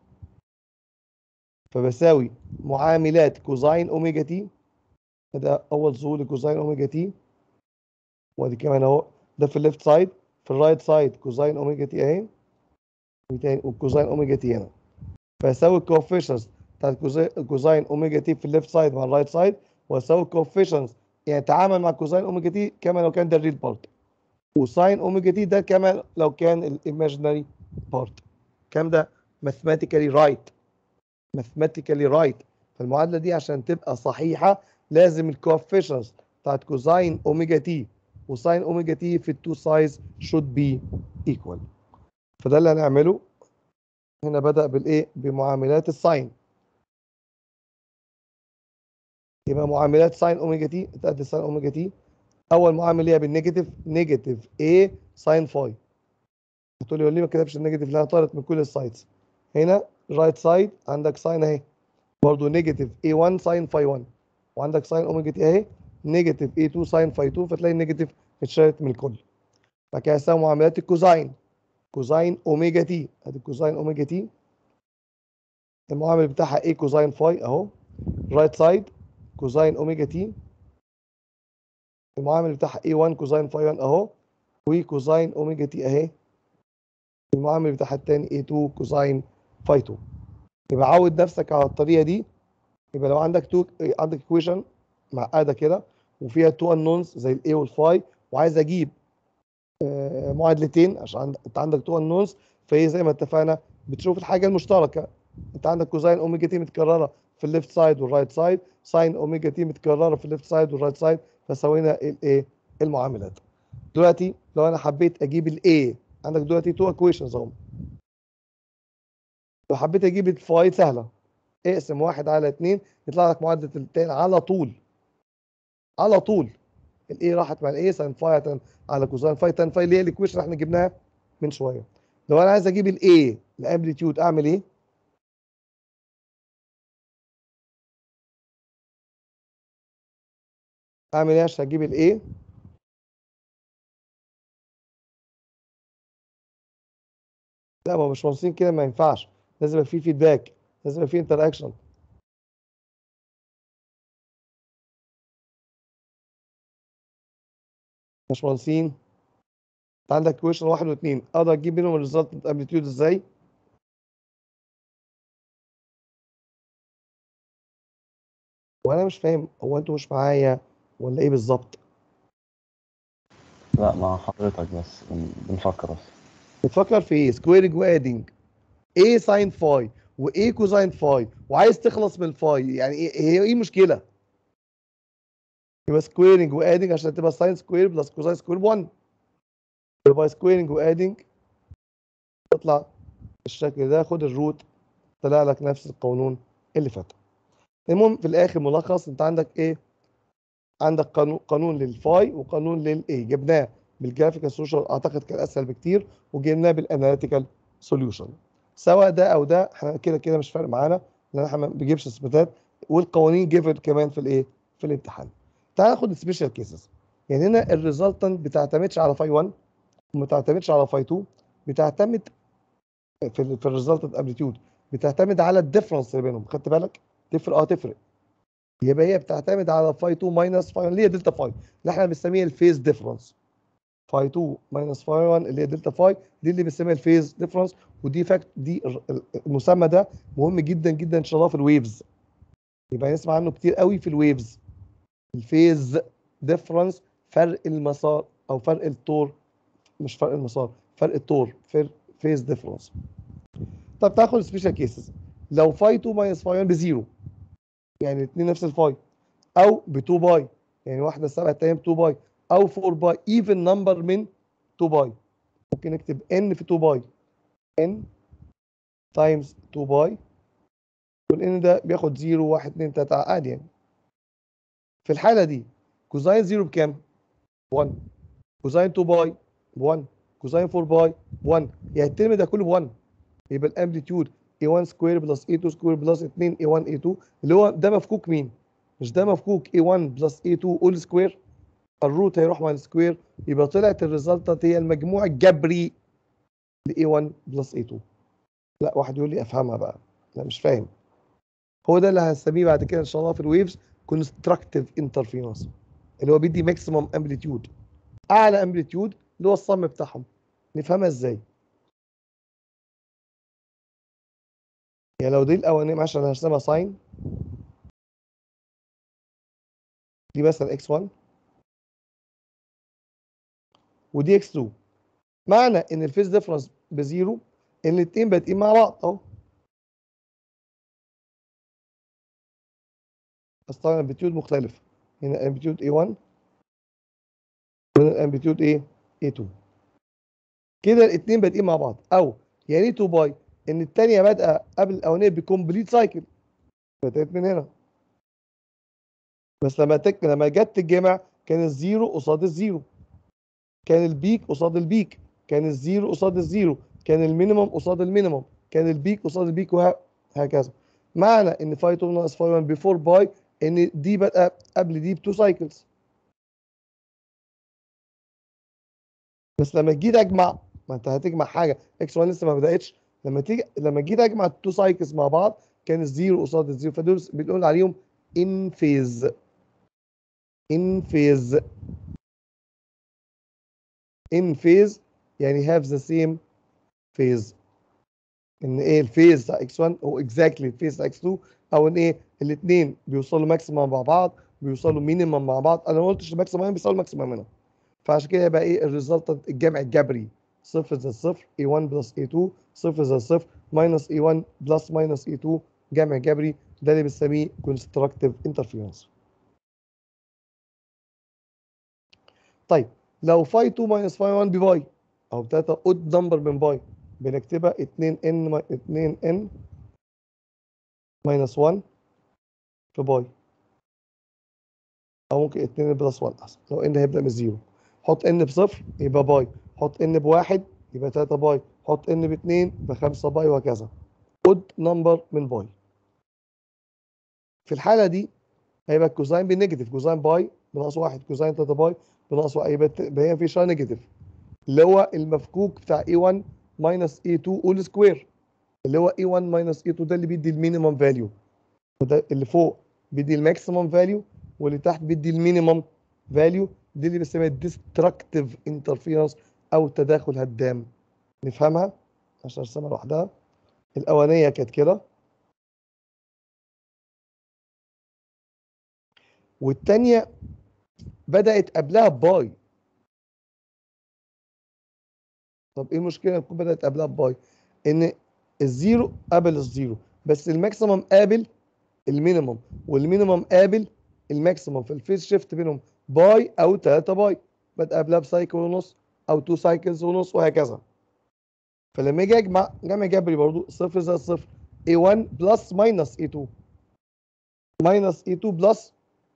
فبساوي معاملات كوزاين اوميجا تي، ده اول ظهور لكوزاين اوميجا تي، وادي كمان اهو ده في الليفت سايد. في الرايت سايد كوزاين اوميجا تي اهي، وكوزاين اوميجا تي هنا. فاساوي الكوفيشنز بتاعت كوزاين اوميجا تي في الليفت سايد مع الرايت سايد، واساوي الكوفيشنز يعني تعامل مع كوزاين اوميجا تي كما لو كان ده الريل بارت، وساين اوميجا تي ده كما لو كان الايماجينري بارت. الكلام ده ماثيماتيكالي رايت. mathematically right. فالمعادله دي عشان تبقى صحيحه لازم الكوفيشنتس بتاعت كوزاين اوميجا تي وساين اوميجا تي في التو سايز should be equal. فده اللي هنعمله هنا. بدأ بالايه؟ بمعاملات الساين. يبقى معاملات ساين اوميجا تي تأدي ساين اوميجا تي. اول معامل هي بالنيجاتيف، نيجاتيف A ساين فاي. هتقول لي ليه ما كتبش النيجاتيف؟ لانها طارت من كل السايدز. هنا رايت سايد عندك ساين اهي برضه نيجاتيف A1 ساين فاي 1، وعندك ساين اوميجا تي اهي نيجاتيف A2 ساين فاي 2، فتلاقي النيجاتيف اتشالت من الكل. بعد كده هساوي معاملات الكوزاين، كوزاين اوميجا تي. ادي كوزاين اوميجا تي المعامل بتاعها A كوزاين فاي اهو. رايت سايد كوزاين اوميجا تي المعامل بتاعها A1 كوزاين فاي 1 اهو، وكوزاين اوميجا تي اهي المعامل بتاعها التاني A2 كوزاين فاي 2. يبقى عود نفسك على الطريقه دي. يبقى لو عندك ايكويشن معقده كده وفيها تو انونز زي الاي والفاي، وعايز اجيب معادلتين عشان انت عندك تو انونز، فهي زي ما اتفقنا بتشوف الحاجه المشتركه. انت عندك كوزاين اوميجا تي متكرره في الليفت سايد والرايت سايد، ساين اوميجا تي متكرره في الليفت سايد والرايت سايد، فسوينا الايه؟ المعاملات. دلوقتي لو انا حبيت اجيب الاي، عندك دلوقتي تو ايكويشنز اهم. لو حبيت اجيب الفاي سهله، اقسم 1 على 2 يطلع لك معادله التاني على طول. على طول الاي راحت مع الاي، ساين فاي على كوزاين فاي تان فاي اللي هي الايكويشن اللي احنا جبناها من شويه. لو انا عايز اجيب الاي الامبليتيود اعمل ايه؟ اعمل ايه عشان اجيب الاي؟ لا، ما هو مش مبسوطين كده، ما ينفعش. لازم يبقى في فيدباك، لازم يبقى في انتر اكشن. مش مهندسين، انت عندك كويشن واحد واثنين، اقدر اجيب منهم الريزلت امبليتيود ازاي؟ وانا مش فاهم، هو انتوا مش معايا ولا ايه بالظبط؟ لا مع حضرتك بس بنفكر بس. بتفكر في ايه؟ سكويرنج وادنج ايه ساين فاي وايه كوزاين فاي، وعايز تخلص من الفاي، يعني هي ايه المشكله؟ يبقى سكويرنج وادنج عشان تبقى ساين سكوير بلس كوزاين سكوير 1. يبقى سكويرنج وادنج تطلع الشكل ده، خد الروت طلع لك نفس القانون اللي فات. المهم في الاخر ملخص، انت عندك ايه؟ عندك قانون للفاي وقانون للاي، جبناه بالجرافيكال سوليوشن اعتقد كان اسهل بكتير، وجبناه بالاناليتيكال سوليوشن. سواء ده او ده احنا كده كده مش فارق معانا، لان احنا ما بنجيبش اثباتات، والقوانين جيفن كمان في الايه؟ في الامتحان. تعال ناخد سبيشال كيسز. يعني هنا الريزلتنت ما بتعتمدش على فاي 1 وما بتعتمدش على فاي 2، بتعتمد في الريزلتنت امبليتيود بتعتمد على الديفرنس اللي بينهم. خدت بالك؟ تفرق تفرق. يبقى هي بتعتمد على فاي 2 ماينس فاي 1 اللي هي دلتا فاي، اللي احنا بنسميها الفيز ديفرنس. فاي 2 ماينس فاي 1 اللي هي دلتا فاي، دي اللي بنسميها الفيز ديفرنس. ودي دي المسمى ده مهم جدا جدا ان شاء الله في الويفز، يبقى نسمع عنه كتير قوي في الويفز. الفيز ديفرنس، فرق المسار او فرق الطور، مش فرق المسار، فرق الطور، فيز ديفرنس. طب تاخد سبيشال كيسز. لو فاي 2 ماينس فاي 1 بزيرو، يعني الاثنين نفس الفاي، او ب 2 باي، يعني واحده 7 تانية ب 2 باي، او 4 باي ايفن نمبر من 2 باي. ممكن نكتب ان في 2 باي، ان تايمز 2 باي، والان ده بياخد 0 1 2 3 عادي يعني. في الحاله دي كوزاين 0 بكام؟ 1. كوزاين 2 باي ب 1. كوزاين 4 باي ب 1. يعني الترم ده كله ب 1. يبقى الامبليتيود A1 سكوير بلس A2 سكوير بلس 2 A1 A2، اللي هو ده مفكوك مين؟ مش ده مفكوك A1 بلس A2 اول سكوير؟ الروت هيروح مع السكوير، يبقى طلعت الريزلتنت هي المجموع الجبري ل A1 بلس A2. لا، واحد يقول لي افهمها بقى، لا مش فاهم. هو ده اللي هنسميه بعد كده ان شاء الله في الويفز كونستراكتيف انترفيرنس، اللي هو بيدي ماكسيمم امبليتيود، اعلى امبليتيود اللي هو الصم بتاعهم. نفهمها ازاي؟ يعني لو دي الاولانيه عشان هرسمها ساين، دي مثلا x1 ودي x2، معنى ان الفيز ديفرنس بزيرو ان الاثنين بادئين مع بعض اهو. بس طبعا الامبليتيود مختلف، هنا الامبليتيود A1 وهنا الامبليتيود ايه A2. كده الاثنين بادئين مع بعض، او يعني 2 باي ان الثانيه بادئه قبل الاولانيه بكومبليت سايكل، بدات من هنا. بس لما جت تتجمع كان الزيرو قصاد الزيرو، كان البيك قصاد البيك، كان الزيرو قصاد الزيرو، كان المينيمم قصاد المينيمم، كان البيك قصاد البيك، وهكذا. معنى ان فاي 2 ناقص فاي 1 بفور باي ان دي بادئه قبل دي ب2 سايكلز. بس لما جيت اجمع، ما انت هتجمع حاجه اكس 1 لسه ما بداتش، لما جيت اجمع التو سايكلز مع بعض كان الزيرو قصاد الزيرو، فدول بنقول عليهم ان فيز. ان فيز ان فيز يعني هاف ذا سيم فيز. ان ايه الفيز بتاع اكس 1 هو اكزاكتلي الفيز بتاع اكس 2، او ان ايه الاثنين بيوصلوا ماكسيمم مع بعض، بيوصلوا مينيمم مع بعض. انا ما قلتش ماكسيمم، بيوصلوا ماكسيمم هنا. فعشان كده يبقى ايه الريزلت الجمع الجبري صفر زائد صفر A1 بلس A2 صفر زائد صفر ماينس A1 بلس ماينس A2 جمع جبري. ده اللي بنسميه كونستراكتيف انترفيرنس. طيب لو فاي 2 ماينس فاي 1 بباي او 3 اود نمبر من باي بنكتبها 2n ماينس 1 في باي، او ممكن 2 بلس 1 احسن لو ان هيبدا من زيرو. حط ان بصفر يبقى باي، حط ان بواحد يبقى 3 باي، حط ان باتنين يبقى 5 باي، وهكذا. اود نمبر من باي. في الحاله دي هيبقى الكوزاين بالنيجاتيف، كوزاين باي بناقص 1، كوزاين 3 باي بناقص 1، يبقى هي في شيء نيجاتيف اللي هو المفكوك بتاع A1 ماينس A2 اول سكوير، اللي هو A1 ماينس A2 ده اللي بيدي المينيمم فاليو، وده اللي فوق بيدي الماكسيمم فاليو، واللي تحت بيدي المينيمم فاليو. دي اللي بنسميها ديستركتيف انترفيرنس او تداخل هدام. نفهمها عشان ارسمها لوحدها. الاولانيه كانت كده، والثانيه بدات قبلها بباي. طب ايه المشكله تكون بدات قبلها بباي؟ ان الزيرو قابل الزيرو، بس الماكسيمم قابل المينيمم، والمينيمم قابل الماكسيمم، في الفيز شيفت بينهم باي او 3 باي، بدأ قبلها بسايكل ونص او 2 سايكلز ونص، وهكذا. فلما اجي اجمع جمع جبري برضو صفر زائد صفر A1 بلس ماينس A2 ماينس A2 بلس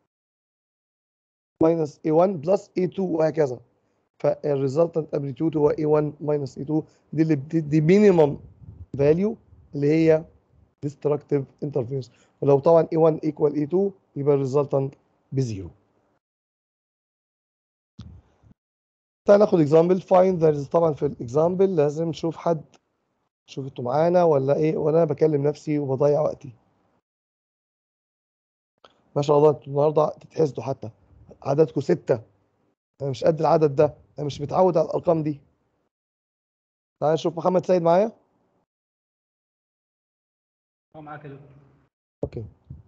ماينس A1 بلس A2 وهكذا. فالريزلتنت امبليتيود هو A1 ماينس A2. دي اللي بتدي مينيمم فاليو اللي هي destructive interference. ولو طبعا A1 equal A2 يبقى الريزلتنت بزيرو. تعال ناخد اكزامبل فايند ذير. طبعا في الاكزامبل لازم نشوف حد، شوف انتوا معانا ولا ايه، ولا انا بكلم نفسي وبضيع وقتي؟ ما شاء الله انتوا النهارده تتحسدوا، حتى عددكم 6. انا مش قد العدد ده، انا مش متعود على الارقام دي. تعال نشوف محمد سيد معايا. معاك يا دكتور. اوكي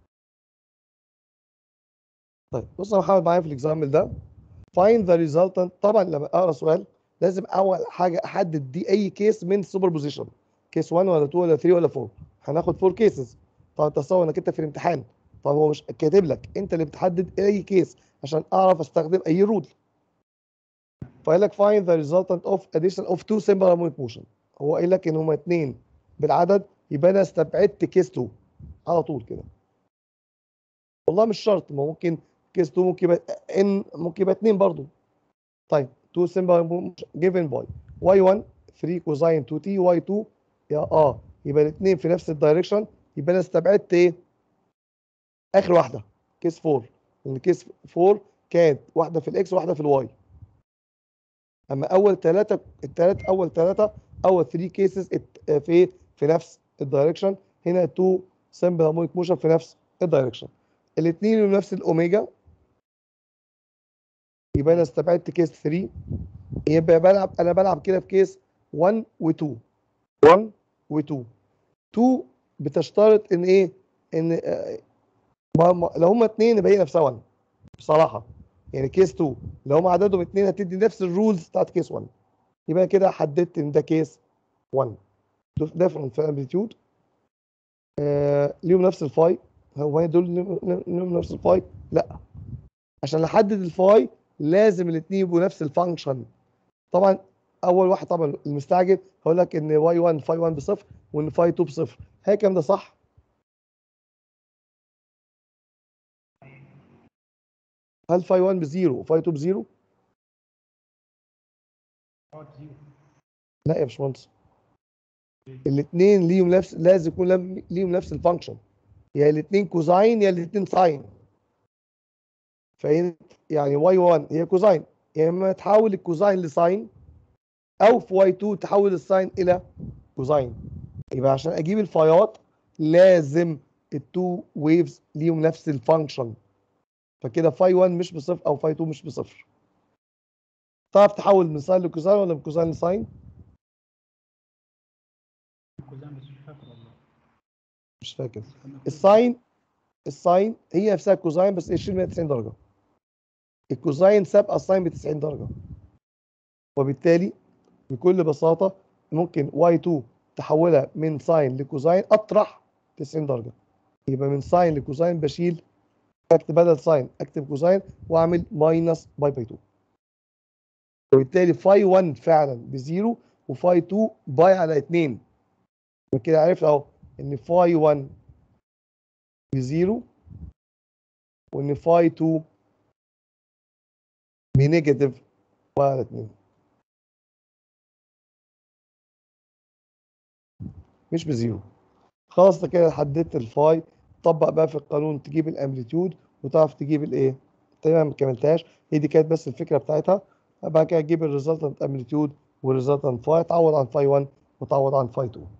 طيب بص يا محمد، معايا في الاكزامبل ده find the resultant. طبعا لما اقرا سؤال لازم اول حاجه احدد دي اي كيس من السوبر بوزيشن، كيس 1 ولا 2 ولا 3 ولا 4. هناخد 4 كيسز. طبعا تصور انك انت في الامتحان، طبعا هو مش كاتب لك، انت اللي بتحدد اي كيس عشان اعرف استخدم اي رول. فقال لك find the resultant of addition of two simple harmonic motion. هو قايل لك ان هما اثنين بالعدد، يبقى انا استبعدت كيس 2 على طول كده. والله مش شرط، ما ممكن كيس 2 ممكن يبقى ان، ممكن يبقى 2 برضه. طيب 2 simple given by y1 3 cosine 2t y2 يبقى الاثنين في نفس الدايركشن، يبقى انا استبعدت ايه؟ اخر واحده كيس 4، لان كيس 4 كانت واحده في الاكس وواحده في الواي. اما اول ثلاثه، اول 3 كيسز في نفس الدايركشن. هنا 2 سمبل هارمونيك موشن في نفس الدايركشن، الاثنين نفس الاوميجا، يبقى انا استبعدت كيس 3. يبقى انا بلعب كده في كيس 1 و2. 1 و2. 2 بتشترط ان ايه؟ ان لو هما اثنين يبقى هي نفسها 1 بصراحه. يعني كيس 2 لو هما عددهم اثنين هتدي نفس الرولز بتاعت كيس 1، يبقى كده حددت ان ده كيس 1. ديفرنت في الامبليتيود، ليهم نفس الفاي هو دول لهم نفس الفاي؟ لا، عشان نحدد الفاي لازم الاثنين يبقوا نفس الفانكشن. طبعا اول واحد طبعا المستعجل هقول لك ان واي 1 فاي 1 بصفر وان فاي 2 بصفر. هل الكلام ده صح؟ هل فاي 1 بزيرو وفاي 2 بزيرو؟ لا يا باشمهندس، الاثنين ليهم نفس، لازم يكون ليهم نفس الفانكشن، يا الاثنين كوزاين يا الاثنين ساين. فهمت؟ يعني واي 1 هي كوزاين، يا اما تحول الكوزاين لساين، او في واي 2 تحول الساين الى كوزاين. يبقى عشان اجيب الفايات لازم التو ويفز ليهم نفس الفانكشن. فكده فاي 1 مش بصفر او فاي 2 مش بصفر. تعرف تحول من ساين لكوزاين ولا من كوزاين لساين؟ مش فاكر. الساين هي نفسها كوزاين بس 20 190 درجه. الكوزاين سابقه الساين ب 90 درجه، وبالتالي بكل بساطه ممكن واي 2 تحولها من ساين لكوزاين اطرح 90 درجه. يبقى من ساين لكوزاين بشيل، اكتب بدل ساين اكتب كوزاين واعمل ماينس باي 2. وبالتالي فاي 1 فعلا بزيرو وفاي 2 باي على 2. وكده عرفت اهو ان فاي 1 بزيرو وان فاي 2 بنيجاتيف باي على 2، مش بزيرو. خلاص ده كده حددت الفاي. طبق بقى في القانون تجيب الامبليتيود وتعرف تجيب الايه. تمام، ما كملتهاش، هي دي كانت بس الفكره بتاعتها. بعد كده تجيب الريزلتنت امبليتيود والريزلتنت فاي، تعوض عن فاي 1 وتعوض عن فاي 2.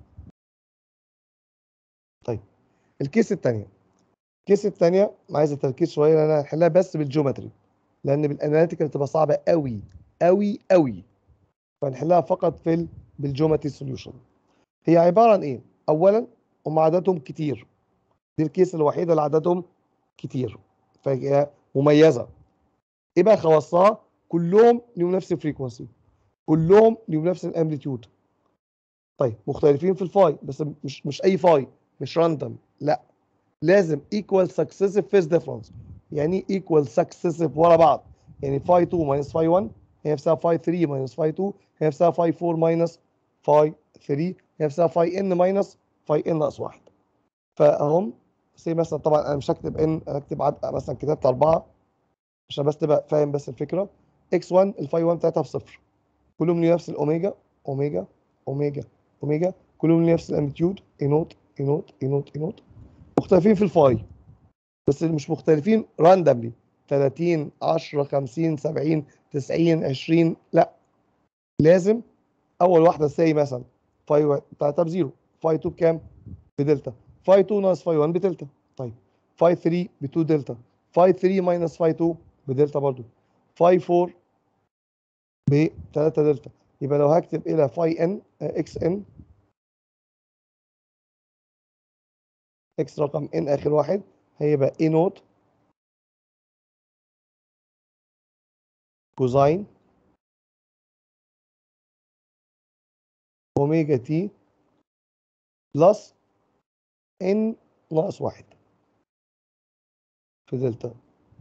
طيب الكيس الثانيه. الكيس الثانيه عايزه تركيز شويه لان انا هحلها بس بالجيومتري، لان بالاناليتيكال تبقى صعبه قوي قوي قوي. فنحلها فقط بالجيومتري سوليوشن. هي عباره عن ايه؟ اولا هم عددهم كتير، دي الكيس الوحيده اللي عددهم كتير فهي مميزه. ايه بقى خواصها؟ كلهم ليهم نفس الفريكونسي، كلهم ليهم نفس الامبليتيود. طيب مختلفين في الفاي بس مش اي فاي، مش راندوم، لا، لازم ايكوال سكسيسيف فيز ديفرنس. يعني ايكوال سكسيسيف ورا بعض. يعني فاي 2 ماينس فاي 1 هي نفسها فاي 3 ماينس فاي 2 هي نفسها فاي 4 ماينس فاي 3 هي نفسها فاي ان ماينس فاي ان ناقص 1. فاهم؟ زي مثلا طبعا انا مش هكتب ان، انا هكتب مثلا كتبت 4 عشان بس تبقى فاهم بس الفكره. اكس 1 الفاي 1 بتاعتها بصفر، كلهم ليه نفس الاوميجا، اوميجا اوميجا اوميجا، كلهم ليه نفس الامبليتيود اي نوت اي نوت اي نوت اي نوت. مختلفين في الفاي بس مش مختلفين راندملي 30 10 50 70 90 20، لا، لازم اول واحده سي مثلا فاي 1 بتاعتها بزيرو، فاي 2 بكام؟ بدلتا، فاي 2 ناقص فاي 1 بدلتا. طيب فاي 3 ب 2 دلتا، فاي 3 ماينس فاي 2 بدلتا برضو، فاي 4 ب 3 دلتا. يبقى لو هكتب الى فاي ان اكس ان، اكس رقم ان اخر واحد، هيبقى اي نوت كوزاين اوميجا تي بلس ان ناقص واحد في دلتا.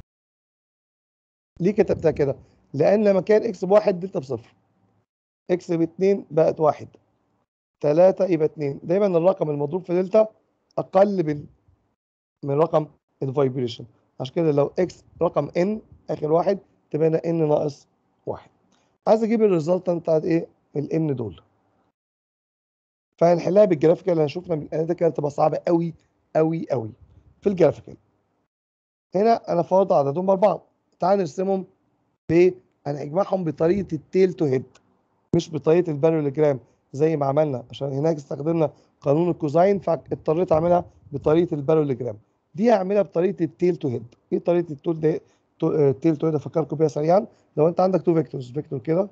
ليه كتبتها كده؟ لان لما كان اكس بواحد دلتا بصفر، اكس باتنين بقت واحد، 3 يبقى 2. دايما الرقم المضروب في دلتا اقل من رقم الفايبريشن. عشان كده لو اكس رقم ان اخر واحد تبقى هنا ان ناقص واحد. عايز اجيب الريزلتنت بتاعت ايه؟ الان دول. فهنحلها بالجرافيكال اللي هنشوفنا من الاناليتيكال تبقى صعبه قوي قوي قوي. في الجرافيكال هنا انا فارض عددهم باربعه، تعال نرسمهم هنجمعهم بطريقه التيل تو هيد مش بطريقه البارالوجرام زي ما عملنا، عشان هناك استخدمنا قانون الكوزاين فاضطريت اعملها بطريقه البارالوجرام. دي هعملها بطريقه التيل تو هيد. ايه طريقه التيل تو هيد؟ افكركم بيها سريعا. لو انت عندك تو فيكتورز، فيكتور كده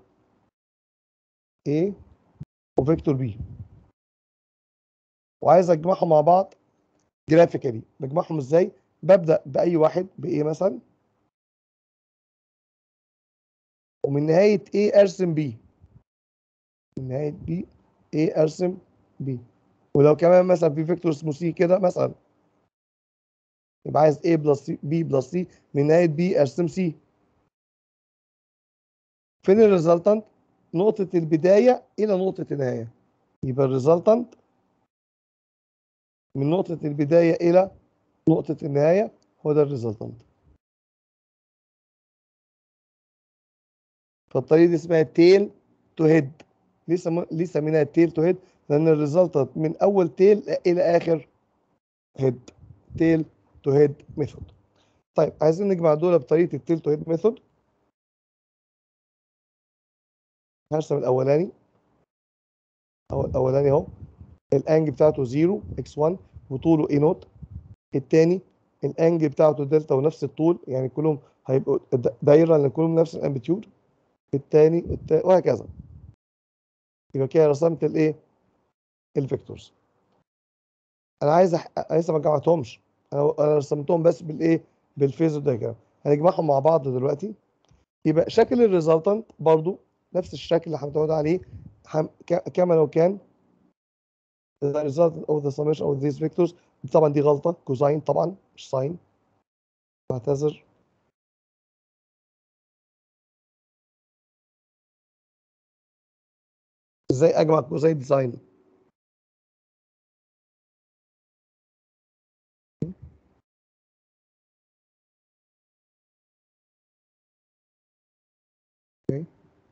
A وفيكتور B، وعايز اجمعهم مع بعض جرافيكالي، بجمعهم ازاي؟ ببدا باي واحد ب A مثلا، ومن نهايه A ارسم B، من نهايه B A ارسم B. ولو كمان مثلا في فيكتور اسمه C كده مثلا، يبقى عايز A بلس C B بلس C من نهاية B ارسم C. فين الريزلتنت؟ نقطة البداية إلى نقطة النهاية. يبقى الريزلتنت من نقطة البداية إلى نقطة النهاية هو ده الريزلتنت. فالطريقة دي اسمها تيل تو هيد. ليه سميناها تيل تو هيد؟ لأن الريزلتنت من أول تيل إلى آخر هيد. تيل تو هيد ميثود. طيب عايزين نجمع دول بطريقة التيل تو هيد ميثود. هرسم الأولاني أهو. الأنج بتاعته 0 x1 وطوله A نوت. الثاني الانجل بتاعته دلتا ونفس الطول، يعني كلهم هيبقوا دايره لان كلهم نفس الامبليتيود. الثاني وهكذا. يبقى كده رسمت الايه؟ الفيكتورز. انا عايز لسه ما جمعتهمش. انا رسمتهم بس بالايه؟ بالفيزر دايجرام. هنجمعهم مع بعض دلوقتي. يبقى شكل الريزلتنت برضو نفس الشكل اللي هنتعود عليه كما لو كان the result of the summation of these vectors. طبعا دي غلطه، كوزاين طبعا مش ساين. بعتذر. ازاي اجمع كوزاين ديزاين؟ اوكي.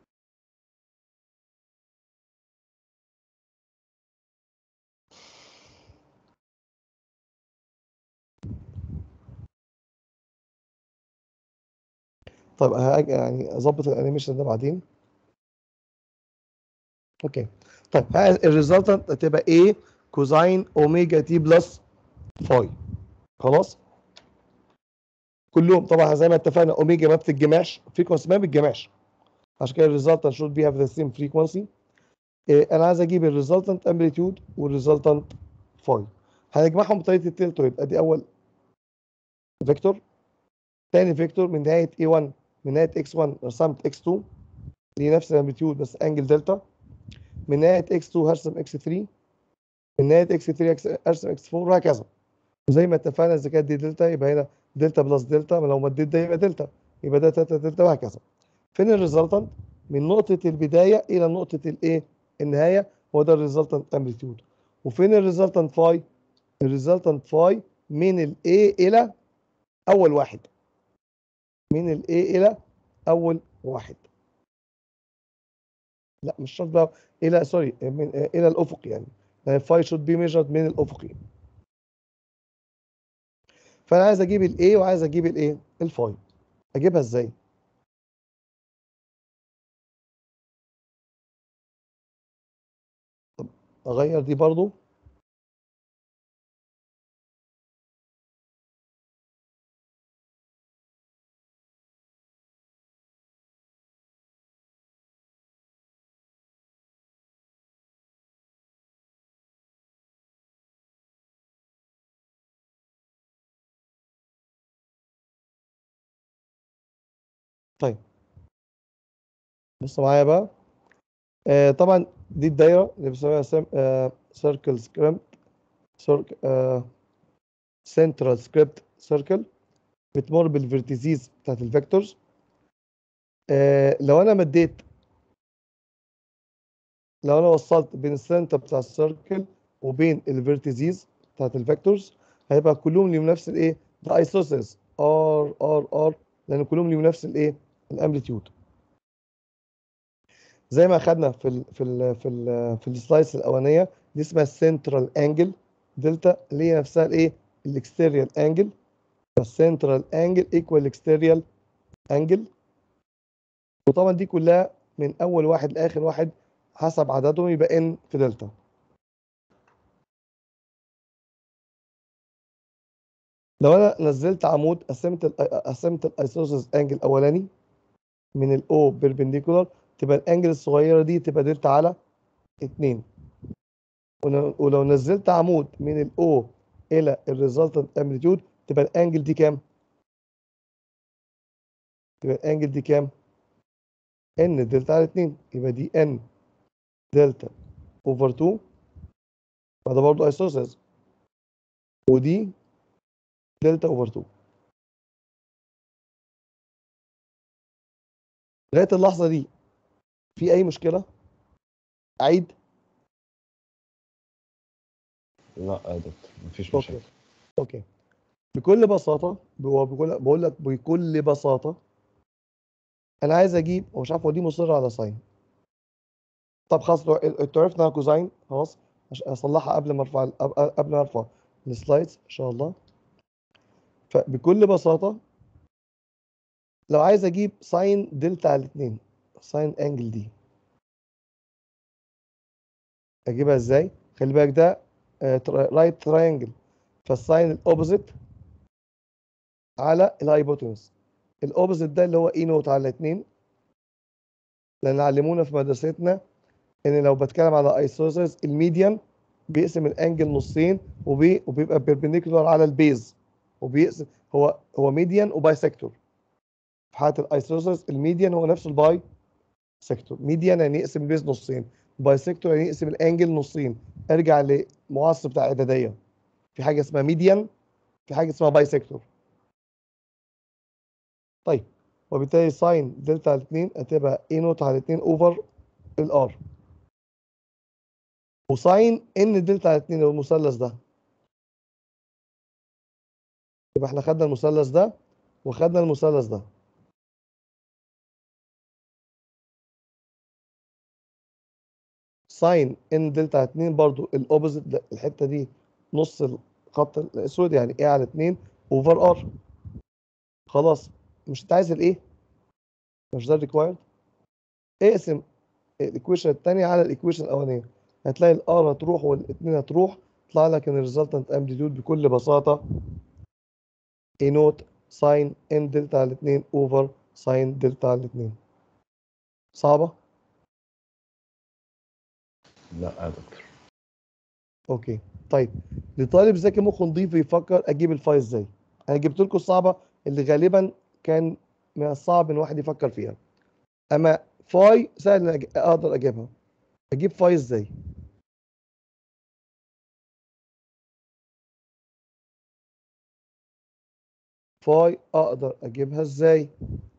طيب يعني اظبط الانيميشن ده بعدين. اوكي. طيب الريزلتنت هتبقى A كوزاين اوميجا تي بلس فاي. خلاص. كلهم طبعا زي ما اتفقنا اوميجا ما بتتجمعش، فريكونسي ما بتتجمعش، عشان كده الريزلتنت should be have the same frequency. انا عايز اجيب الريزلتنت امبليتيود والريزلتنت فاي. هنجمعهم بطريقه التلتويد. ادي اول فيكتور. ثاني فيكتور من نهايه A1 من نهايه x1 رسمت x2 اللي نفس الامبليتيود بس انجل دلتا. من نهايه x2 هرسم x3. من نهايه x3 ارسم x4 وهكذا. وزي ما اتفقنا اذا كانت دي دلتا يبقى هنا دلتا بلس دلتا، لو مديت ده يبقى دلتا، يبقى ده تلتا دلتا وهكذا. فين الريزلتنت؟ من نقطة البداية إلى نقطة الإيه؟ النهاية. هو ده الريزلتنت امبليتيود. وفين الريزلتنت فاي؟ الريزلتنت فاي من الإيه إلى أول واحد. من الإيه إلى أول واحد. لا مش شرط بقى إلى سوري من إلى الأفق يعني. الفاي should be measured من الأفقي. فأنا عايز أجيب الإيه وعايز أجيب الإيه؟ الفاي. أجيبها إزاي؟ أغير دي برضو. طيب بص معايا بقى. طبعا دي الدايره اللي بنسميها سيركل سكريبت سنترال سكريبت سيركل بتمر بالفيرتيسيز بتاعت الفيكتورز. لو انا وصلت بين السنتر بتاع السيركل وبين الفيرتيسيز بتاعت الفيكتورز هيبقى كلهم ليهم نفس الايه؟ ده ايسوسيلز ار لان كلهم ليهم نفس الايه؟ الامبليتيود. زي ما اخدنا في السلايس الاولانيه دي اسمها السنترال انجل دلتا اللي هي نفسها الايه؟ الاكستيريال انجل. فالسنترال انجل ايكوال اكستيريال انجل. وطبعا دي كلها من اول واحد لاخر واحد حسب عددهم يبقى ان في دلتا. لو انا نزلت عمود قسمت الايسوسيس انجل الاولاني من الاو بيربنديكولار تبقى الانجل الصغيره دي تبقى دلتا على 2. ولو نزلت عمود من الاو الى الريزلتنت امبليتيود تبقى الانجل دي كام؟ تبقى الانجل دي كام؟ ان دلتا على 2. يبقى دي ان دلتا اوفر 2. فده برضه ايسوسيس. ودي دلتا اوفر 2. لغايه اللحظه دي في اي مشكله؟ اعيد. لا يا دكتور مفيش اوكي مشاكل. اوكي. بكل بساطه بقول لك بكل بساطه انا عايز اجيب ومش عارف هو دي مصر على ساين. طب خلاص لو عرفنا كوزاين خلاص اصلحها قبل ما ارفع السلايدز ان شاء الله. فبكل بساطه لو عايز اجيب ساين دلتا على الاثنين، ساين انجل دي، اجيبها ازاي؟ خلي بالك ده رايت تراينجل، فالساين الاوبوزيت على الهايبوتنس. الاوبوزيت ده اللي هو اي نوت على 2، لان علمونا في مدرستنا ان لو بتكلم على ايسوسيس الميديان بيقسم الانجل نصين وبيبقى بيربنديكولار على البيز، وبيقسم هو ميديان وبايسكتور. في حاله الايسوسيس الميديان هو نفسه الباي سيكتور. ميديان يعني يقسم البيز نصين، بايسكتور يعني يقسم الانجل نصين. ارجع لمعاصر بتاع اعداديه، في حاجه اسمها ميديان، في حاجه اسمها بايسكتور. طيب وبالتالي ساين دلتا على 2 هتبقى اي نوت على 2 اوفر الار، وساين ان دلتا على 2 هو المثلث ده. يبقى احنا خدنا المثلث ده وخدنا المثلث ده. ساين ان دلتا على 2 برضو الاوبوزيت الحته دي نص الخط الاسود، يعني ايه على 2 اوفر ار. خلاص مش انت عايز الايه؟ مش ده الريكوايرد؟ اقسم الايكويشن الثانيه على الايكويشن الاولانيه، هتلاقي الار هتروح والاثنين هتروح، يطلع لك ان الريزلتنت امبليتيود بكل بساطه اي نوت ساين ان دلتا على 2 اوفر ساين دلتا على 2. صعبه؟ لا يا دكتور. اوكي. طيب لطالب ذكي مخه نضيف يفكر اجيب الفاي ازاي؟ انا جبت لكم الصعبه اللي غالبا كان من الصعب ان واحد يفكر فيها، اما فاي سهل إن اقدر اجيبها. اجيب فاي ازاي؟ فاي اقدر اجيبها ازاي؟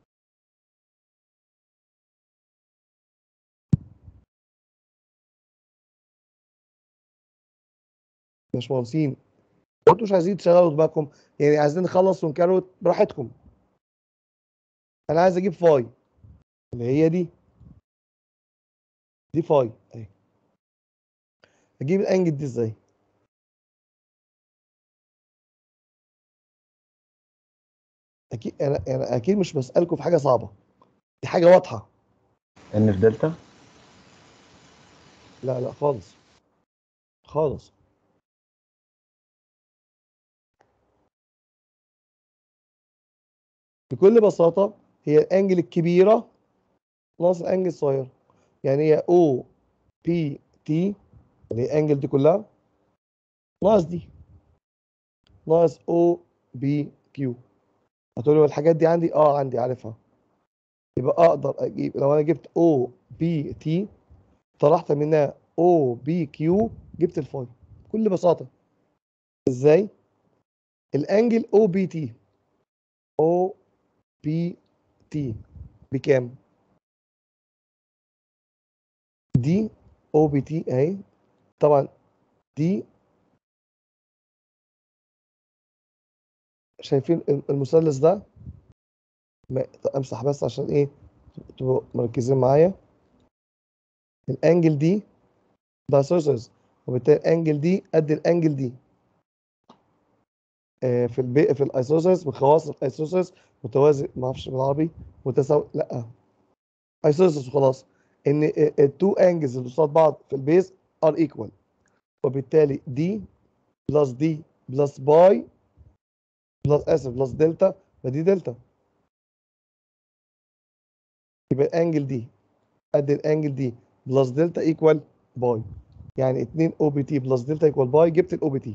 باشمهندسين انتوا مش عايزين تشغلوا دماغكم، يعني عايزين نخلص ونكروت براحتكم. انا عايز اجيب فاي اللي هي دي فاي اهي. اجيب الانجل دي ازاي؟ اكيد انا اكيد مش بسالكم في حاجه صعبه، دي حاجه واضحه. ان في دلتا. لا لا خالص خالص. بكل بساطه هي الانجل الكبيره ناقص الانجل الصغير، يعني هي او بي تي اللي هي الانجل دي كلها ناقص دي ناقص او بي كيو. هتقولي الحاجات دي عندي؟ اه عندي عارفها. يبقى اقدر اجيب لو انا جبت او بي تي طرحت منها او بي كيو جبت الفاي بكل بساطه. ازاي؟ الانجل او بي تي، او بي تي بكام؟ دي او بي تي اهي. طبعا دي شايفين المثلث ده؟ امسح بس عشان ايه تبقوا مركزين معايا. الانجل دي ده سوسز، وبالتالي الانجل دي قد الانجل دي. في الايسوسيس من خواص الايسوسيس متوازي، ما اعرفش بالعربي، متساوي لا ايسوسيس وخلاص، ان التو انجلز اللي قصاد بعض في البيز ار ايكوال، وبالتالي دي بلس دي بلس باي بلس بلس دلتا، فدي دلتا. يبقى الانجل دي قد الانجل دي بلس دلتا ايكوال باي، يعني 2 او بي تي بلس دلتا ايكوال باي. جبت الاو بي تي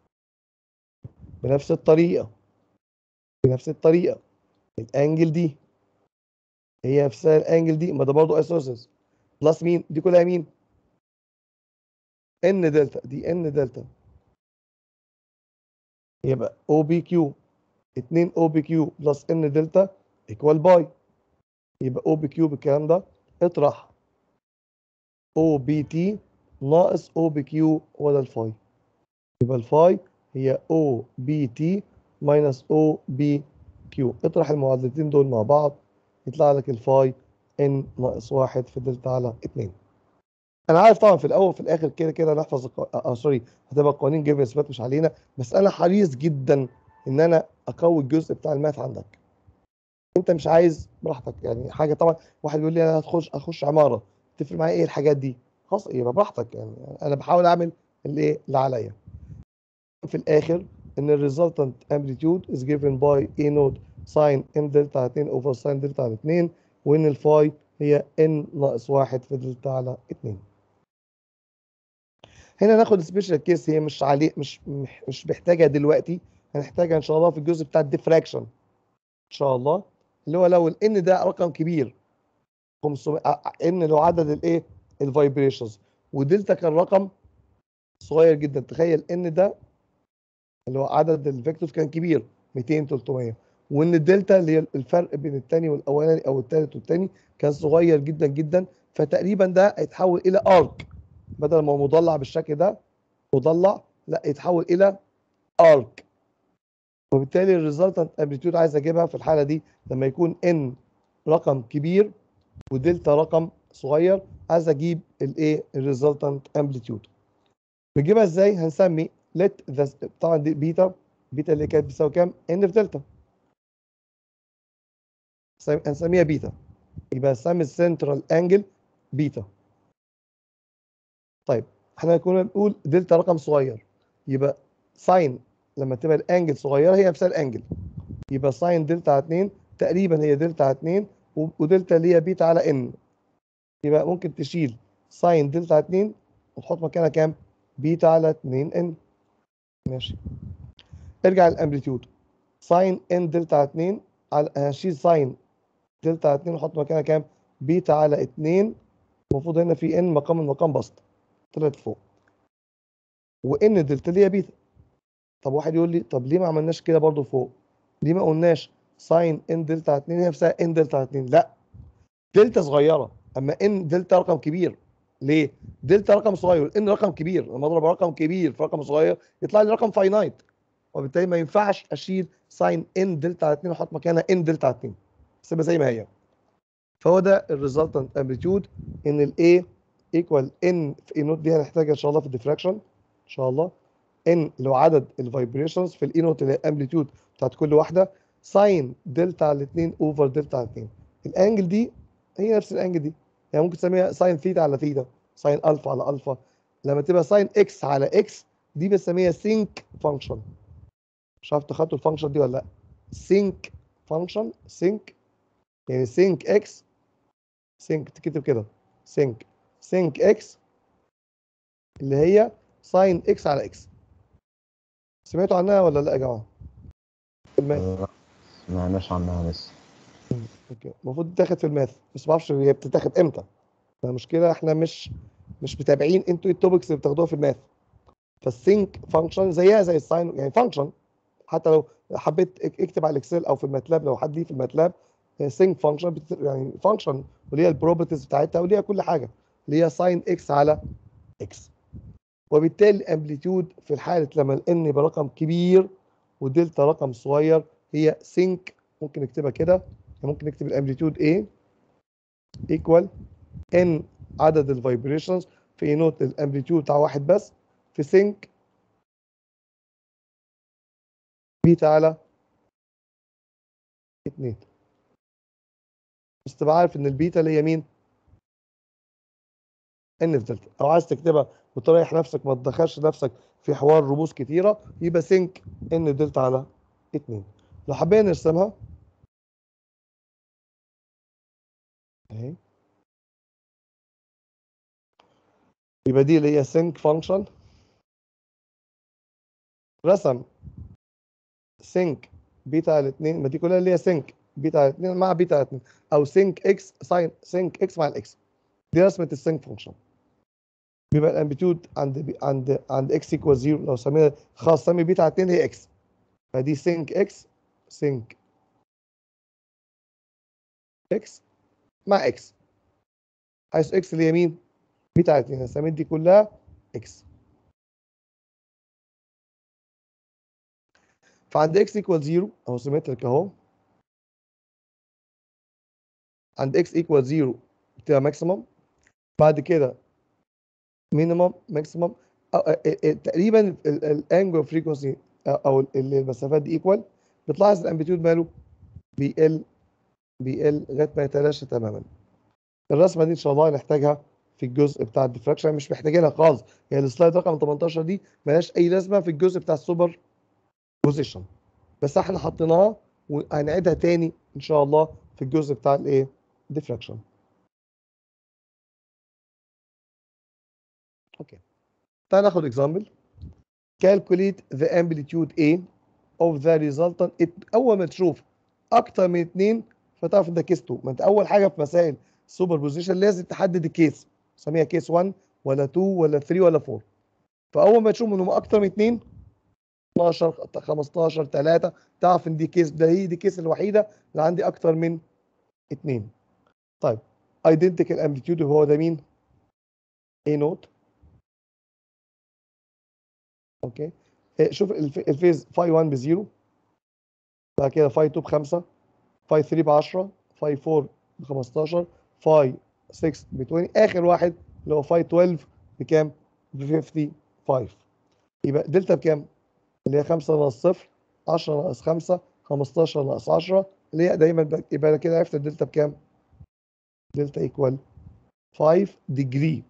بنفس الطريقه، بنفس الطريقه. الانجل دي هي نفسها الانجل دي، ما ده برضه ايسوسيس، بلس مين دي كلها مين؟ ان دلتا، دي ان دلتا. يبقى او بي كيو 2 او بي كيو بلس ان دلتا ايكوال باي. يبقى او بي كيو بالكلام ده اطرح او بي تي ناقص او بي كيو ولا الفاي. يبقى الفاي هي او بي تي ماينس او بي كيو. اطرح المعادلتين دول مع بعض يطلع لك الفاي ان ناقص 1 في دلتا على 2. انا عارف طبعا في الاول وفي الاخر كده كده نحفظ سوري، هتبقى القوانين جيفن اثبات مش علينا، بس انا حريص جدا ان انا اقوي الجزء بتاع الماث عندك. انت مش عايز براحتك، يعني حاجه طبعا واحد بيقول لي انا اخش عماره، تفرق معايا ايه الحاجات دي؟ خلاص يبقى براحتك، يعني انا بحاول اعمل اللي عليا. في الاخر ان الريزلتنت امبليتيود از جيفن باي اي نوت ساين ان دلتا على 2 اوفر ساين دلتا على 2، وان الفاي هي ان ناقص 1 في دلتا على 2. هنا ناخد سبيشال كيس، هي مش عليه، مش محتاجها دلوقتي، هنحتاجها ان شاء الله في الجزء بتاع الديفراكشن ان شاء الله، اللي هو لو الان ده رقم كبير 500 ان لو عدد الايه الفايبريشنز، ودلتا كان رقم صغير جدا. تخيل ان ده اللي هو عدد الفيكتورز كان كبير 200 300، وان الدلتا اللي هي الفرق بين الثاني والاولاني او الثالث والثاني كان صغير جدا جدا، فتقريبا ده هيتحول الى ارك، بدل ما هو مضلع بالشكل ده مضلع، لا يتحول الى ارك. وبالتالي الريزلتنت امبليتيود عايز اجيبها في الحاله دي لما يكون ان رقم كبير ودلتا رقم صغير، عايز اجيب الايه الريزلتنت امبليتيود. بنجيبها ازاي؟ هنسمي ليت طبعا دي بيتا اللي كانت بتساوي كام؟ ان في دلتا، هنسميها بيتا، يبقى هنسمي السنترال انجل بيتا. طيب احنا كنا بنقول دلتا رقم صغير، يبقى ساين لما تبقى الانجل صغيره هي نفسها الانجل، يبقى ساين دلتا على 2 تقريبا هي دلتا على 2 ودلتا اللي هي بيتا على ان، يبقى ممكن تشيل ساين دلتا على 2 وتحط مكانها كام؟ بيتا على 2 ان. ماشي. ارجع للامبليتيود، ساين ان دلتا على 2 هشيل ساين دلتا على 2 وحط مكانها كام؟ بيتا على 2. المفروض هنا في ان مقام المقام بسط طلعت فوق، وان دلتا اللي هي بيتا. طب واحد يقول لي طب ليه ما عملناش كده برضو فوق؟ ليه ما قلناش ساين ان دلتا على 2 هي نفسها ان دلتا على 2؟ لا، دلتا صغيره اما ان دلتا رقم كبير. ليه؟ دلتا رقم صغير ان رقم كبير، لما اضرب رقم كبير في رقم صغير يطلع لي رقم فاينايت، وبالتالي ما ينفعش اشيل ساين ان دلتا على 2 واحط مكانها ان دلتا على 2، سيبها زي ما هي. فهو ده الريزلتنت امبليتيود، ان الاي ايكوال ان في اي نوت، دي هنحتاجها ان شاء الله في الديفراكشن ان شاء الله. ان اللي هو عدد الفايبريشنز في الاي نوت اللي هي الامبليتيود بتاعت كل واحده، ساين دلتا على 2 اوفر دلتا على 2. الانجل دي هي نفس الانجل دي، يعني ممكن تسميها ساين ثيتا على ثيتا، ساين الفا على الفا. لما تبقى ساين اكس على اكس دي بنسميها سينك فانكشن. مش عارف تخطوا الفانكشن دي ولا لا؟ سينك فانكشن، سينك يعني سينك اكس، سينك تكتب كده سينك اكس اللي هي ساين اكس على اكس. سمعتوا عنها ولا لا يا جماعه؟ الماث لا، ما سمعناش عنها لسه. اوكي، المفروض تتاخد في الماث بس ما اعرفش هي بتتاخد امتى. فالمشكله احنا مش متابعين انتوا ايه التوبكس اللي بتاخدوها في الماث. فالسينك فانكشن زيها زي الساين، يعني فانكشن. حتى لو حبيت اكتب على الاكسل او في الماتلاب، لو حد ليه في الماتلاب سينك فانكشن يعني فانكشن وليها البروبرتيز بتاعتها وليها كل حاجه، اللي هي ساين اكس على اكس. وبالتالي الامبليتيود في الحاله لما الان يبقى رقم كبير ودلتا رقم صغير هي سينك. ممكن نكتبها كده، ممكن نكتب الامبليتيود A ايكوال ان عدد الفايبريشنز في نوت الامبليتيود بتاع واحد بس في سينك بيتا على 2. بس تبقى عارف ان البيتا اللي هي مين؟ ان في دلتا. او عايز تكتبها وتريح نفسك ما تدخلش نفسك في حوار رموز كتيره، يبقى سينك ان دلتا على 2. لو حبينا نرسمها اهي، يبقى دي اللي هي سينك فانكشن، رسم سينك بيتا على 2، ما دي كلها اللي هي سينك بيتا على 2 مع بيتا على 2، او سينك اكس ساين سينك اكس مع الاكس. دي رسمه السينك فانكشن. بيبقى الامبليتيود عند اكس ايكوال 0، لو سمينا خلاص سمي بيتا على 2 هي اكس، فدي سينك اكس، سينك اكس مع اكس، حيث اكس اللي هي مين؟ بيتا على 2. هسمي دي كلها اكس. فعند اكس ايكوال 0 اهو سيمتريك اهو، عند اكس ايكوال 0 بتبقى ماكسيمم، بعد كده مينيمم، ماكسيمم، تقريبا الانجل فريكونسي او المسافات دي ايكوال. بتلاحظ الامبليتيود ماله بيقل بيقل لغايه ما يتلاشى تماما. الرسمه دي ان شاء الله هنحتاجها في الجزء بتاع الديفراكشن، مش محتاجينها خالص، يعني السلايد رقم 18 دي ملهاش اي لازمه في الجزء بتاع السوبر بوزيشن، بس احنا حطيناها وهنعيدها تاني ان شاء الله في الجزء بتاع الايه؟ ديفراكشن. اوكي، تعال ناخد اكزامبل. calculate the amplitude A of the resultant. اول ما تشوف اكتر من 2 فتعرف ان ده كيس 2. ما انت اول حاجه في مسائل السوبر بوزيشن لازم تحدد الكيس، سميها كيس 1 ولا 2 ولا 3 ولا 4. فاول ما تشوف انهم اكتر من 2، 12 15 3، تعرف ان دي كيس، ده هي دي الكيس الوحيده اللي عندي اكتر من 2. طيب identical amplitude هو ده مين؟ A نوت. اوكي، شوف الفيز فاي 1 بزيرو، بعد كده فاي 2 ب5، فاي 3 ب 10، فاي 4 ب 15، فاي 6 ب 20، اخر واحد اللي هو فاي 12 بكام؟ ب 55. يبقى دلتا بكام؟ اللي هي 5 ناقص 0، 10 ناقص 5، 15 ناقص 10، اللي هي دايما يبقى كده عرفت الدلتا بكام؟ دلتا ايكوال 5 ديجري.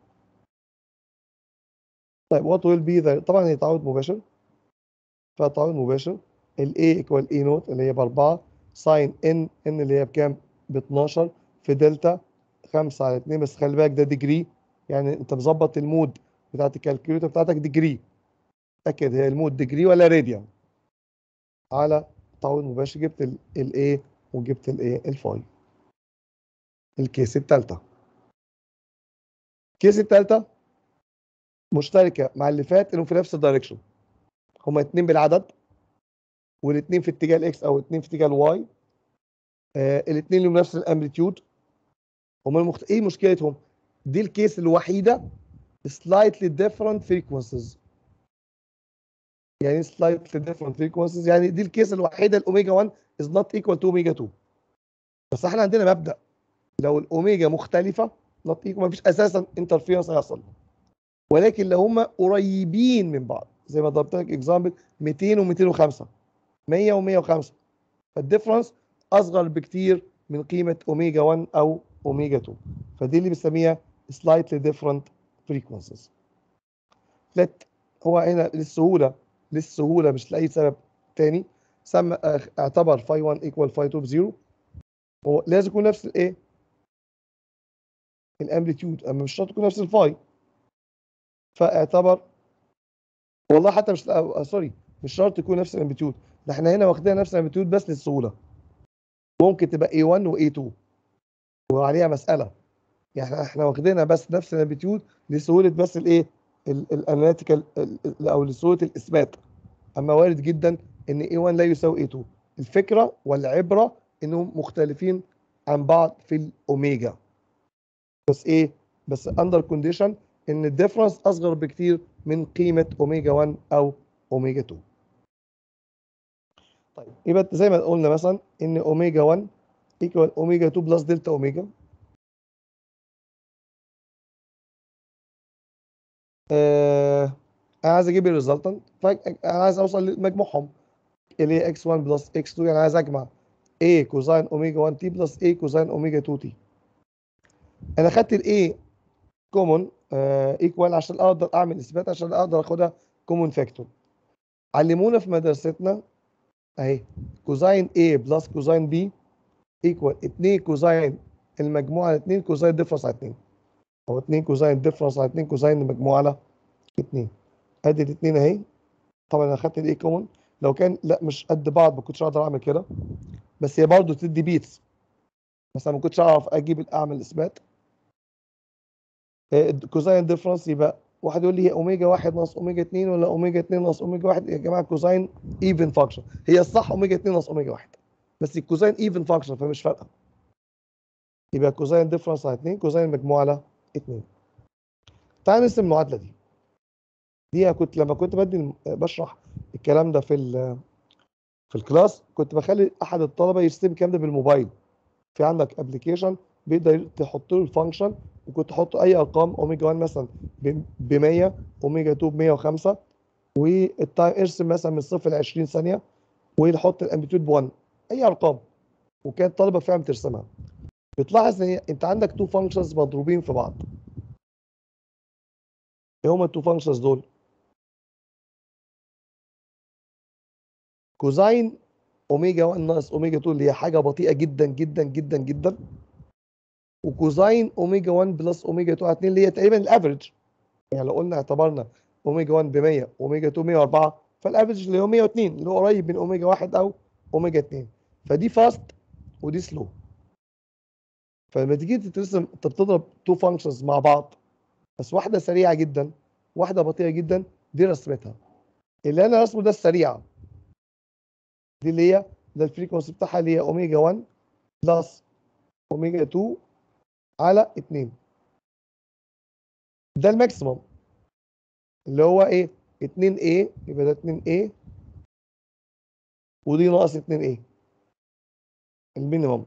طيب وات ويل بي ذا، طبعا هي تعويض مباشر، فتعويض مباشر ال A ايكوال A نوت اللي هي ب 4 ساين ان اللي هي بكام؟ ب 12 في دلتا 5 على 2، بس خلي بالك ده ديجري، يعني انت مظبط المود بتاعت الكالكوليتر بتاعتك ديجري، اتاكد هي المود ديجري ولا راديان. على تعويض مباشر جبت ال A وجبت ال A الفاي. الكيس الثالثه، الكيس الثالثه مشتركه مع اللي فات انهم في نفس الدايركشن، هما اتنين بالعدد والاثنين في اتجاه الاكس او الاثنين في اتجاه الواي، الاثنين لهم نفس الامبليتيود. هما ايه مشكلتهم؟ دي الكيس الوحيده slightly different frequencies. يعني slightly different frequencies يعني دي الكيس الوحيده الاوميجا 1 is not equal to اوميجا 2. بس احنا عندنا مبدا لو الاوميجا مختلفه not equal مفيش اساسا انترفيرنس هيحصل، ولكن لو هما قريبين من بعض زي ما ضربت لك اكزامبل 200 و205، 100 و105، فالديفرنس اصغر بكتير من قيمه اوميجا 1 او اوميجا 2، فدي اللي بنسميها slightly different frequencies. let هو هنا للسهوله مش لاي سبب تاني سمى اعتبر فاي 1 ايكوال فاي 2 بزيرو، هو لازم يكون نفس الايه؟ الامبليتيود، اما مش شرط يكون نفس الفاي. فاعتبر والله حتى مش سوري، مش شرط يكون نفس الامبليتيود، ده احنا هنا واخدين نفس الامبليتيود بس للسهوله، ممكن تبقى A1 و A2 وعليها مساله، يعني احنا واخدينها بس نفس الامبليتيود لسهوله بس الايه؟ الاناليتيكال او لسهوله الاثبات. اما وارد جدا ان A1 لا يساوي A2. الفكره والعبره انهم مختلفين عن بعض في الاوميجا، بس ايه؟ بس اندر كونديشن ان الديفرنس اصغر بكتير من قيمه اوميجا 1 او اوميجا 2. طيب يبقى زي ما قلنا مثلا ان اوميجا 1 ايكوال اوميجا 2 بلس دلتا اوميجا. انا عايز اجيب الريزلتنت، انا عايز اوصل لمجموعهم اللي هي x1 بلس x2، يعني عايز اجمع a كوزين اوميجا 1 تي بلس a كوزين اوميجا 2 تي. انا خدت ال a كومون ايكوال عشان اقدر اعمل اثبات، عشان اقدر اخدها كومون فاكتور. علمونا في مدرستنا اهي كوزين a بلس كوزين b ايكوال 2 كوزين المجموعه على 2 كوزين ديفرنس على 2، او 2 كوزين ديفرنس على 2 كوزين المجموعه على 2. ادي الاثنين اهي. طبعا انا خدت الايه كومون، لو كان لا مش قد بعض ما كنتش اقدر اعمل كده، بس هي برضه تدي بيتس، بس انا ما كنتش اعرف اعمل اثبات. كوزين ديفرنس يبقى واحد يقول لي هي اوميجا 1 ناقص اوميجا 2 ولا اوميجا 2 ناقص اوميجا 1. يا جماعه الكوزاين ايفن فانكشن، هي الصح اوميجا 2 ناقص اوميجا 1، بس الكوزاين ايفن فانكشن فمش فارقه. يبقى كوزاين ديفرنس على 2 كوزاين مجموع على 2. تعال نرسم المعادله دي. دي كنت لما كنت بشرح الكلام ده في الكلاس، كنت بخلي احد الطلبه يرسم الكلام ده بالموبايل. في عندك ابلكيشن بيقدر تحط له الفانكشن، وكنت تحط اي ارقام، اوميجا 1 مثلا ب 100، اوميجا 2 ب 105، والتايم ارسم مثلا من 0 ل 20 ثانيه، وتحط الامبليتيود ب 1، اي ارقام. وكانت الطالبه فعلا بترسمها. بتلاحظ ان انت عندك تو فانكشنز مضروبين في بعض. ايه هما التو فانكشنز دول؟ كوزاين اوميجا 1 ناقص اوميجا 2 اللي هي حاجه بطيئه جدا جدا جدا جدا، وكوزاين اوميجا 1 بلس اوميجا 2 على 2 اللي هي تقريبا الافرج. يعني لو قلنا اعتبرنا اوميجا 1 ب 100 اوميجا 2 104، فالافرج اللي هو 102 اللي هو قريب من اوميجا 1 او اوميجا 2. فدي فاست ودي سلو. فلما تيجي ترسم انت بتضرب تو فانكشنز مع بعض، بس واحده سريعه جدا واحده بطيئه جدا، دي رسمتها. اللي انا رسمه ده السريعه، دي اللي هي ده الفريكونسي بتاعها اللي هي اوميجا 1 بلس اوميجا 2 على 2. ده الماكسيموم اللي هو ايه 2A، يبقى ده 2A ودي ناقص 2A المينيمم.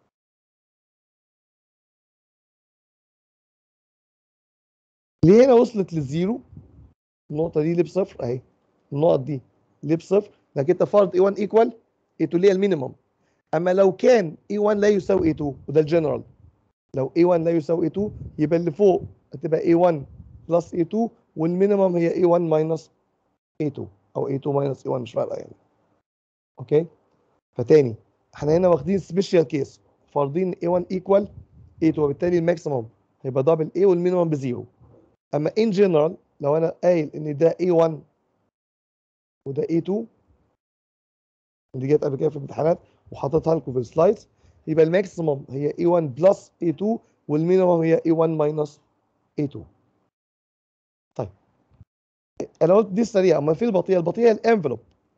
ليه هنا وصلت للزيرو؟ النقطة دي اللي بصفر اهي، النقط دي اللي بصفر، لكن انت فرض A1 ايكوال A2 اللي هي المينيمم. اما لو كان A1 لا يساوي A2 وده الجنرال، لو A1 لا يساوي A2 يبقى اللي فوق هتبقى A1 بلس A2 والمينيمم هي A1 ماينس A2 او A2 ماينس A1 مش فارقة يعني. اوكي. فتاني احنا هنا واخدين سبيشال كيس، فارضين A1 ايكوال A2، وبالتالي الماكسيمم هيبقى دبل A والمينيمم بزيرو. اما ان جنرال لو انا قايل ان ده A1 وده A2، ودي جت قبل كده في الامتحانات وحاططها لكم في السلايدز، يبقى الماكسيمم هي A1 بلس A2 والمينيمم هي A1 ماينس A2. طيب انا قلت دي السريعه، اما في البطيئه، البطيئه الانفلوب.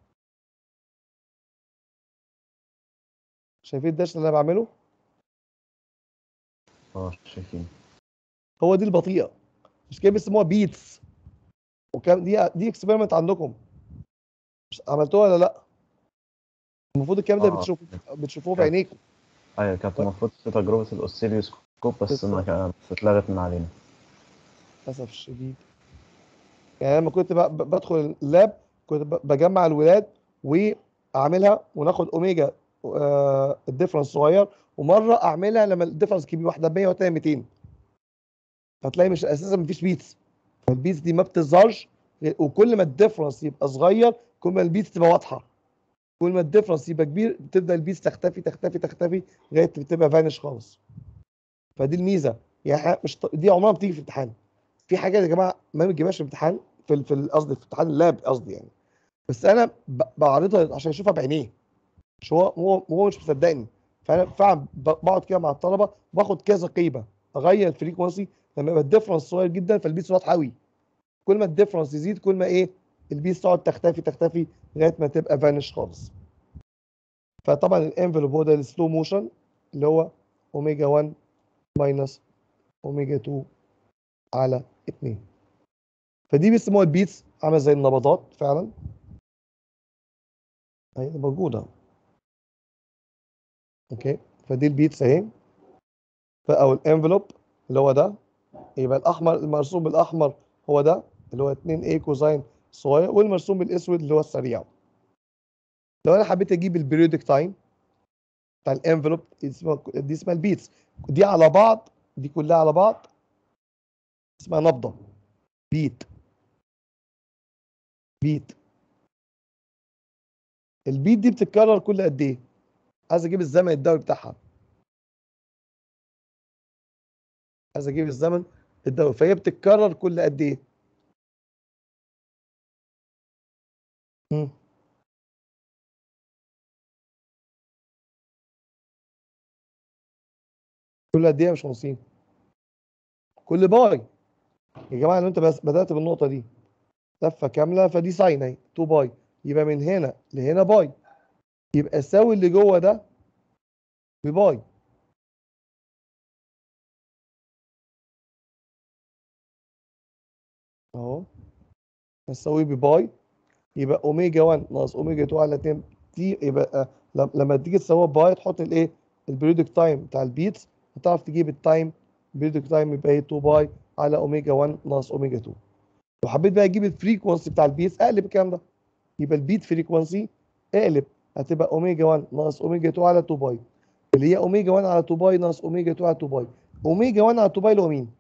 شايفين الداش اللي انا بعمله؟ شايفين. هو دي البطيئه، مش كده بيسموها بيتس. وكان دي اكسبيرمنت عندكم، مش عملتوها ولا لا؟ المفروض الكلام ده اه بتشوفوه كانت بعينيكم. ايوه كانت المفروض في تجربة الاوسيليوسكوب، بس ما بالظبط. كانت اتلغت من علينا. للاسف الشديد. يعني لما كنت بدخل اللاب كنت بجمع الولاد واعملها وناخد اوميجا الديفرنس صغير، ومره اعملها لما الديفرنس كبير، واحده 100 والثانيه 200. هتلاقي مش اساسا مفيش بيتس، البيتس دي ما بتظهرش وكل ما الديفرنس يبقى صغير كل ما البيتس تبقى واضحه. كل ما الديفرنس يبقى كبير بتبدا البيتس تختفي تختفي تختفي لغايه بتبقى فانش خالص. فدي الميزه. يعني مش دي عمرها ما بتيجي في امتحان. في حاجات يا جماعه ما بتجيبهاش في امتحان، قصدي في امتحان اللاب قصدي يعني. بس انا بعرضها عشان يشوفها بعينيه، مش هو مش مصدقني. فانا فعلا بقعد كده مع الطلبه باخد كذا قيمه، اغير الفريكونسي لما يبقى الديفرنس صغير جدا فالبيس واضح قوي. كل ما الديفرنس يزيد كل ما ايه البيس تقعد تختفي تختفي لغايه ما تبقى فانش خالص. فطبعا الانفلوب هو ده السلو موشن اللي هو اوميجا 1 ماينس اوميجا 2 على 2. فدي بيسموها البيتس، عامله زي النبضات فعلا اهي موجوده. اوكي. فدي البيتس اهي، او الانفلوب اللي هو ده. يبقى الاحمر المرسوم بالاحمر هو ده اللي هو 2 a كوزاين صغير، والمرسوم بالاسود اللي هو السريع. لو انا حبيت اجيب البيريودك تايم بتاع الانفلوب دي اسمها البيتس. دي على بعض، دي كلها على بعض اسمها نبضه. بيت. بيت. البيت دي بتتكرر كل قد ايه؟ عايز اجيب الزمن الدوري بتاعها. عايز اجيب الزمن الدوري، فهي بتتكرر كل قد ايه؟ مم. كل قد ايه يا باشمهندسين؟ كل باي. يا جماعه لو انت بس بدات بالنقطه دي لفه كامله فدي ساين اهي 2 باي، يبقى من هنا لهنا باي، يبقى ساوي اللي جوه ده بباي. اهو هنساويه بباي، يبقى اوميجا 1 ناقص اوميجا 2 على 2 تي، يبقى لما تيجي تساويها باي تحط الايه البريودك تايم بتاع البيتس، هتعرف تجيب التايم البريودك تايم يبقى ايه 2 باي على اوميجا 1 ناقص اوميجا 2. لو حبيت بقى اجيب الفريكونسي بتاع البيتس اقلب الكلام ده، يبقى البيت فريكونسي اقلب هتبقى اوميجا 1 ناقص اوميجا 2 على 2 باي، اللي هي اوميجا 1 على 2 باي ناقص اوميجا 2 على 2 باي. اوميجا 1 على 2 باي اللي هو مين؟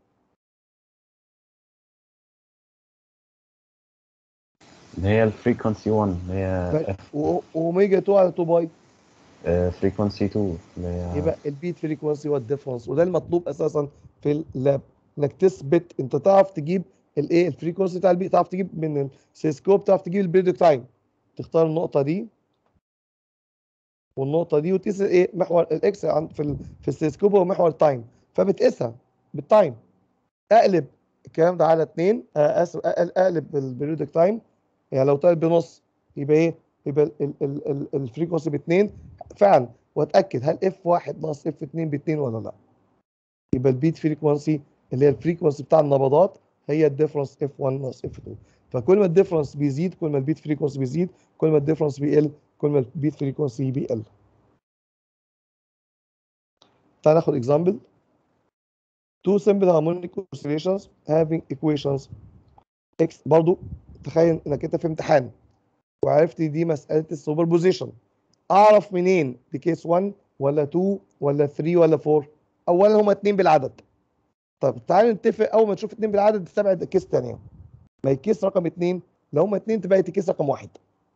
اللي هي الفريكونسي 1 اللي هي اف واوميجا 2 على 2 باي فريكونسي 2 اللي هي يبقى البيت فريكونسي والديفرنس، وده المطلوب اساسا في اللاب، انك تثبت انت تعرف تجيب الايه الفريكونسي بتاع البيت، تعرف تجيب من السيسكوب، تعرف تجيب البيريودك تايم، تختار النقطه دي والنقطه دي وتقيس ايه محور الاكس عند في السيسكوب هو محور التايم، فبتقيسها بالتايم. اقلب الكلام ده على 2 اسف اقلب البيريودك تايم، يعني لو طالب بنص يبقى ايه؟ يبقى الفريكونسي ب 2 فعلا، واتاكد هل اف 1 ناقص اف 2 ب 2 ولا لا. يبقى البيت فريكونسي اللي هي الفريكونسي بتاع النبضات هي الديفرنس اف 1 ناقص اف 2. فكل ما الديفرنس بيزيد كل ما البيت فريكونسي بيزيد، كل ما الديفرنس بيقل كل ما البيت فريكونسي بيقل. تعال ناخد اكزامبل. Two simple harmonic oscillations having equations x. برضو تخيل انك انت في امتحان وعرفت دي مساله السوبر بوزيشن، اعرف منين دي كيس 1 ولا 2 ولا 3 ولا 4؟ اولا هما اتنين بالعدد. طب تعال نتفق اول ما تشوف اتنين بالعدد تستبعد الكيس الثانيه، ما الكيس رقم 2 لو هما اتنين تبقى الكيس رقم 1.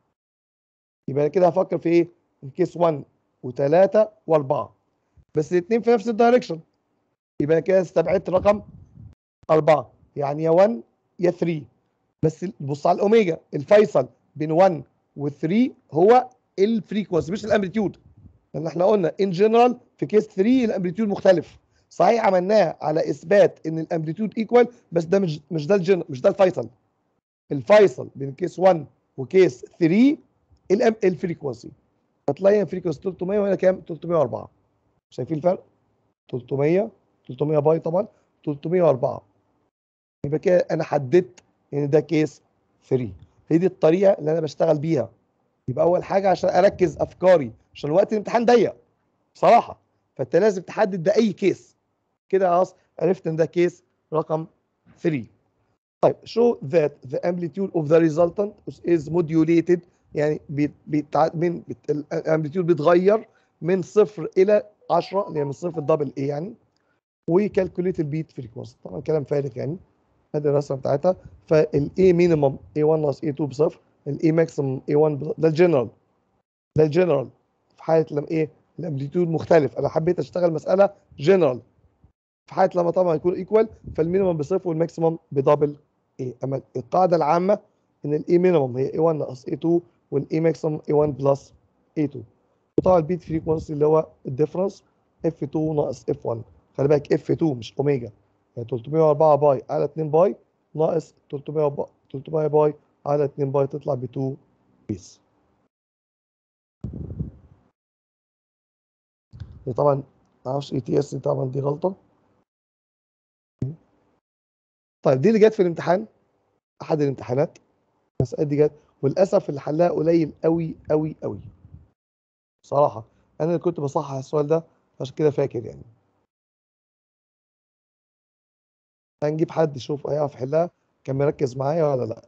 يبقى كده هفكر في ايه؟ الكيس 1 و3 و4، بس الاثنين في نفس الدايركشن، يبقى كده استبعدت رقم 4، يعني يا 1 يا 3. بس بص على الاوميجا، الفيصل بين 1 و3 هو الفريكونسي مش الامبليتيود، لان احنا قلنا ان جنرال في كيس 3 الامبليتيود مختلف. صحيح عملناه على اثبات ان الامبليتيود ايكوال، بس ده مش ده مش ده الفيصل. الفيصل بين كيس 1 وكيس 3 الفريكونسي، هتلاقي الفريكونسي 300 وهنا كام؟ 304. شايفين الفرق؟ 300 300 باي طبعا 304. يبقى كده انا حددت ان ده كيس 3. هي دي الطريقه اللي انا بشتغل بيها. يبقى اول حاجه عشان اركز افكاري عشان وقت الامتحان ضيق بصراحه، فانت لازم تحدد ده اي كيس. كده خلاص عرفت ان ده كيس رقم 3. طيب show that the amplitude of the resultant is modulated، يعني الامبليتيود بيتغير من 0 الى 10 اللي هي من 0 لدبل اي يعني، وكالكوليت البيت فريكونسي. طبعا كلام فارغ يعني، ادي الرسمه بتاعتها. فالاي مينيمم اي 1 ناقص اي 2 بصفر، الاي ماكسيمم اي 1 ده الجنرال، ده الجنرال في حاله لما ايه الامبليتيود مختلف، انا حبيت اشتغل مساله جنرال. في حاله لما طبعا يكون ايكوال فالمينيمم بصفر والماكسيمم بدبل ايه. اما القاعده العامه ان الاي مينيمم هي اي 1 ناقص اي 2 والاي ماكسيمم اي 1 بلس اي 2. وطبعا البيت فريكونسي اللي هو الديفرنس اف 2 ناقص اف 1. خلي بالك اف 2 مش اوميجا، يعني 304 باي على 2 باي ناقص 300 باي على 2 باي تطلع ب 2 بيس. دي طبعا ما اعرفش اي تي اس، طبعا دي غلطه. طيب دي اللي جت في الامتحان، احد الامتحانات المسألة دي جت، وللاسف اللي حلها قليل قوي قوي قوي بصراحه. انا اللي كنت بصحح السؤال ده عشان كده فاكر يعني. هنجيب حد يشوف هيعرف يحلها كان مركز معايا ولا لا.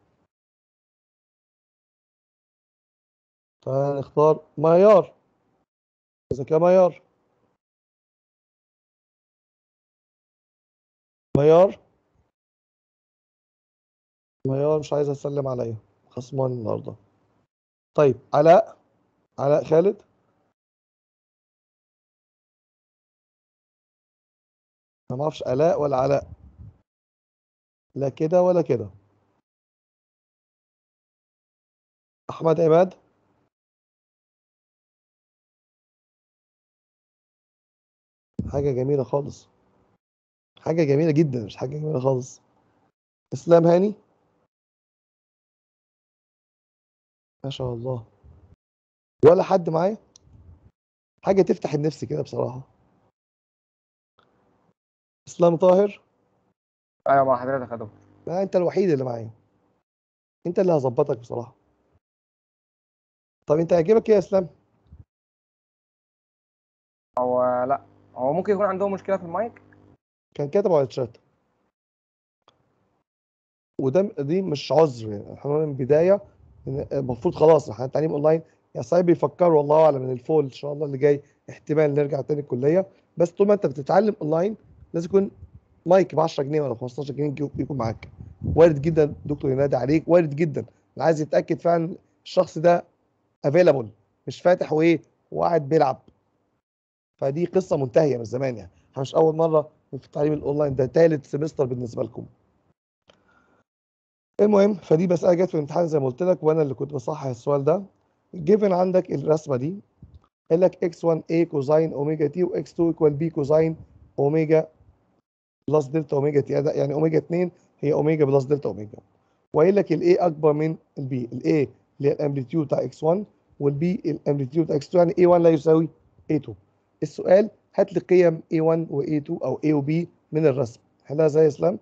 فنختار معيار، اذا كان معيار معيار معيار مش عايز اسلم عليا، خصمان النهارده. طيب علاء، علاء خالد. انا ما اعرفش علاء ولا علاء، لا كده ولا كده. احمد عماد. حاجه جميله خالص، حاجه جميله جدا، مش حاجه جميله خالص. اسلام هاني، ما شاء الله، ولا حد معايا؟ حاجه تفتح النفس كده بصراحه. اسلام طاهر، ايوه مع حضرتك يا دكتور. لا انت الوحيد اللي معايا، انت اللي هظبطك بصراحه. طب انت هيعجبك ايه يا اسلام؟ هو لا، هو ممكن يكون عندهم مشكله في المايك. كان كاتب على الشات، دي مش عذر، يعني احنا من البدايه إن المفروض خلاص احنا التعليم اونلاين. يا صاحبي بيفكروا والله اعلم من الفول ان شاء الله اللي جاي احتمال نرجع تاني الكليه. بس طول ما انت بتتعلم اونلاين لازم يكون مايك ب 10 جنيه ولا 15 جنيه يكون معاك. وارد جدا دكتور ينادي عليك، وارد جدا انا عايز يتاكد فعلا الشخص ده افيلابل، مش فاتح وايه وقاعد بيلعب. فدي قصه منتهيه من زمان، يعني احنا مش اول مره في التعليم الاونلاين، ده ثالث سمستر بالنسبه لكم. المهم فدي مسألة جت في الامتحان زي ما قلت لك، وانا اللي كنت بصحح السؤال ده. جيفن عندك الرسمة دي، قال لك x1a كوزين اوميجا تي وx2 ايكوال b كوزين اوميجا بلس دلتا اوميجا تي، يعني اوميجا 2 هي اوميجا بلس دلتا اوميجا. وقايل لك الاي اكبر من البي، الاي اللي هي الامبليتيود بتاع x1 والبي الامبليتيود بتاع x2، يعني a1 لا يساوي a2. السؤال هات لي قيم a1 و a2 او a و b من الرسم. حلها زي اسلام.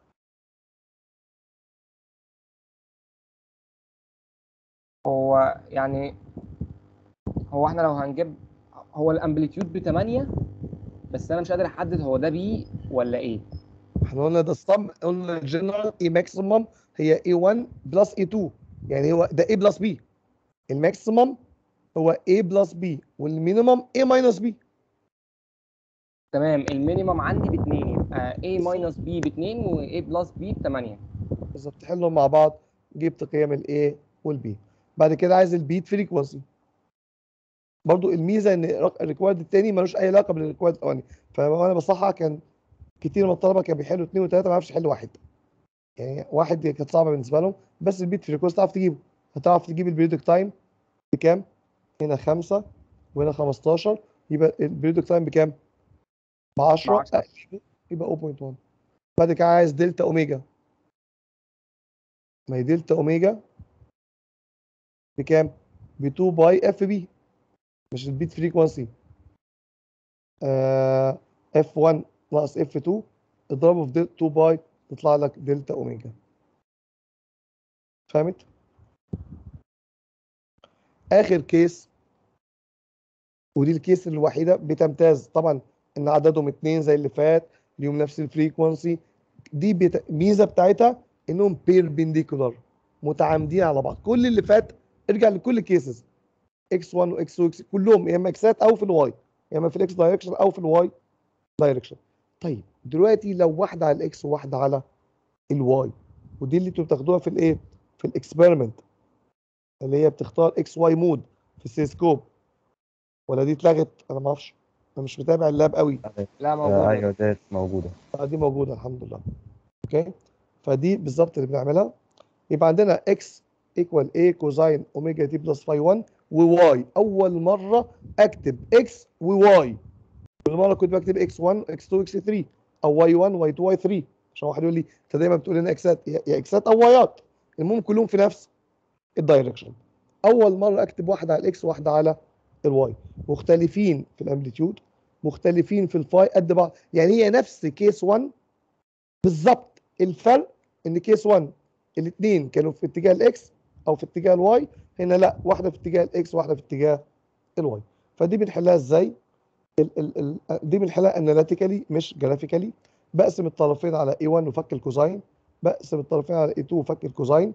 هو يعني، هو احنا لو هنجيب، هو الامبليتيود ب 8، بس انا مش قادر احدد هو ده بي ولا ايه. احنا قلنا ده الصم، قلنا الجنرال اي ماكسيمم هي اي 1 بلس اي 2، يعني هو ده اي بلس بي. الماكسيمم هو اي بلس بي والمينيمم اي ماينس بي. تمام، المينيمم عندي ب 2، يبقى A بالظبط، ماينس B ب 2 و A بلس B ب 8. بالظبط تحلهم مع بعض، جبت قيم الاي والبي. بعد كده عايز البيت فريكونسي. برضو الميزه ان الريكوارد الثاني ملوش اي علاقه بالريكوارد الاولاني. فانا بصحح كان كتير من الطلبه كانوا بيحلوا اثنين وثلاثه ما عرفش يحل واحد، يعني واحد دي كانت صعبه بالنسبه لهم. بس البيت فريكونسي تعرف تجيبه، هتعرف تجيب البريدك تايم بكام؟ هنا 5 وهنا 15، يبقى البريدك تايم بكام؟ ب ب 10 10. يبقى 0.1. بعد كده عايز دلتا اوميجا، ما هي دلتا اوميجا بكام؟ ب 2 باي اف بي، مش البيت فريكونسي. اف 1 ناقص اف 2 اضربه في 2 باي تطلع لك دلتا اوميجا. فهمت؟ اخر كيس، ودي الكيس الوحيده بتمتاز طبعا ان عددهم اتنين زي اللي فات، ليهم نفس الفريكونسي. دي ميزه بتاعتها انهم بيربنديكولار، متعامدين على بعض. كل اللي فات ارجع لكل الكيسز، اكس 1 واكس 2 كلهم يا اما اكسات او في الواي، يا اما في الاكس دايركشن او في الواي دايركشن. طيب دلوقتي لو واحده على الاكس وواحده على الواي، ودي اللي انتوا بتاخدوها في الايه، في الاكسبيرمنت، اللي هي بتختار اكس واي مود في السيسكوب، ولا دي اتلغت؟ انا ما اعرفش، انا مش متابع اللاب قوي. لا موجودة يا ايوه دكتور. ديت موجوده. دي موجوده الحمد لله. اوكي، فدي بالظبط اللي بنعملها. يبقى عندنا اكس ايكوال اي كوزين اوميجا تي بلس فاي 1، وواي اول مره اكتب اكس وواي. كل مره كنت بكتب اكس 1 اكس 2 اكس 3، او واي 1 واي 2 واي 3، عشان واحد يقول لي انت دايما بتقول لنا اكسات، يا اكسات او وايات، المهم كلهم في نفس الدايركشن. اول مره اكتب واحده على الاكس وواحده على الواي، مختلفين في الامبليتيود، مختلفين في الفاي قد بعض، يعني هي نفس كيس 1 بالظبط. الفرق ان كيس 1 الاثنين كانوا في اتجاه الاكس او في اتجاه الواي، هنا لا، واحده في اتجاه الاكس واحده في اتجاه الواي. فدي بنحلها ازاي؟ دي بنحلها اناليتيكالي مش جرافيكالي. بقسم الطرفين على A1 وفك الكوزاين، بقسم الطرفين على A2 وفك الكوزاين.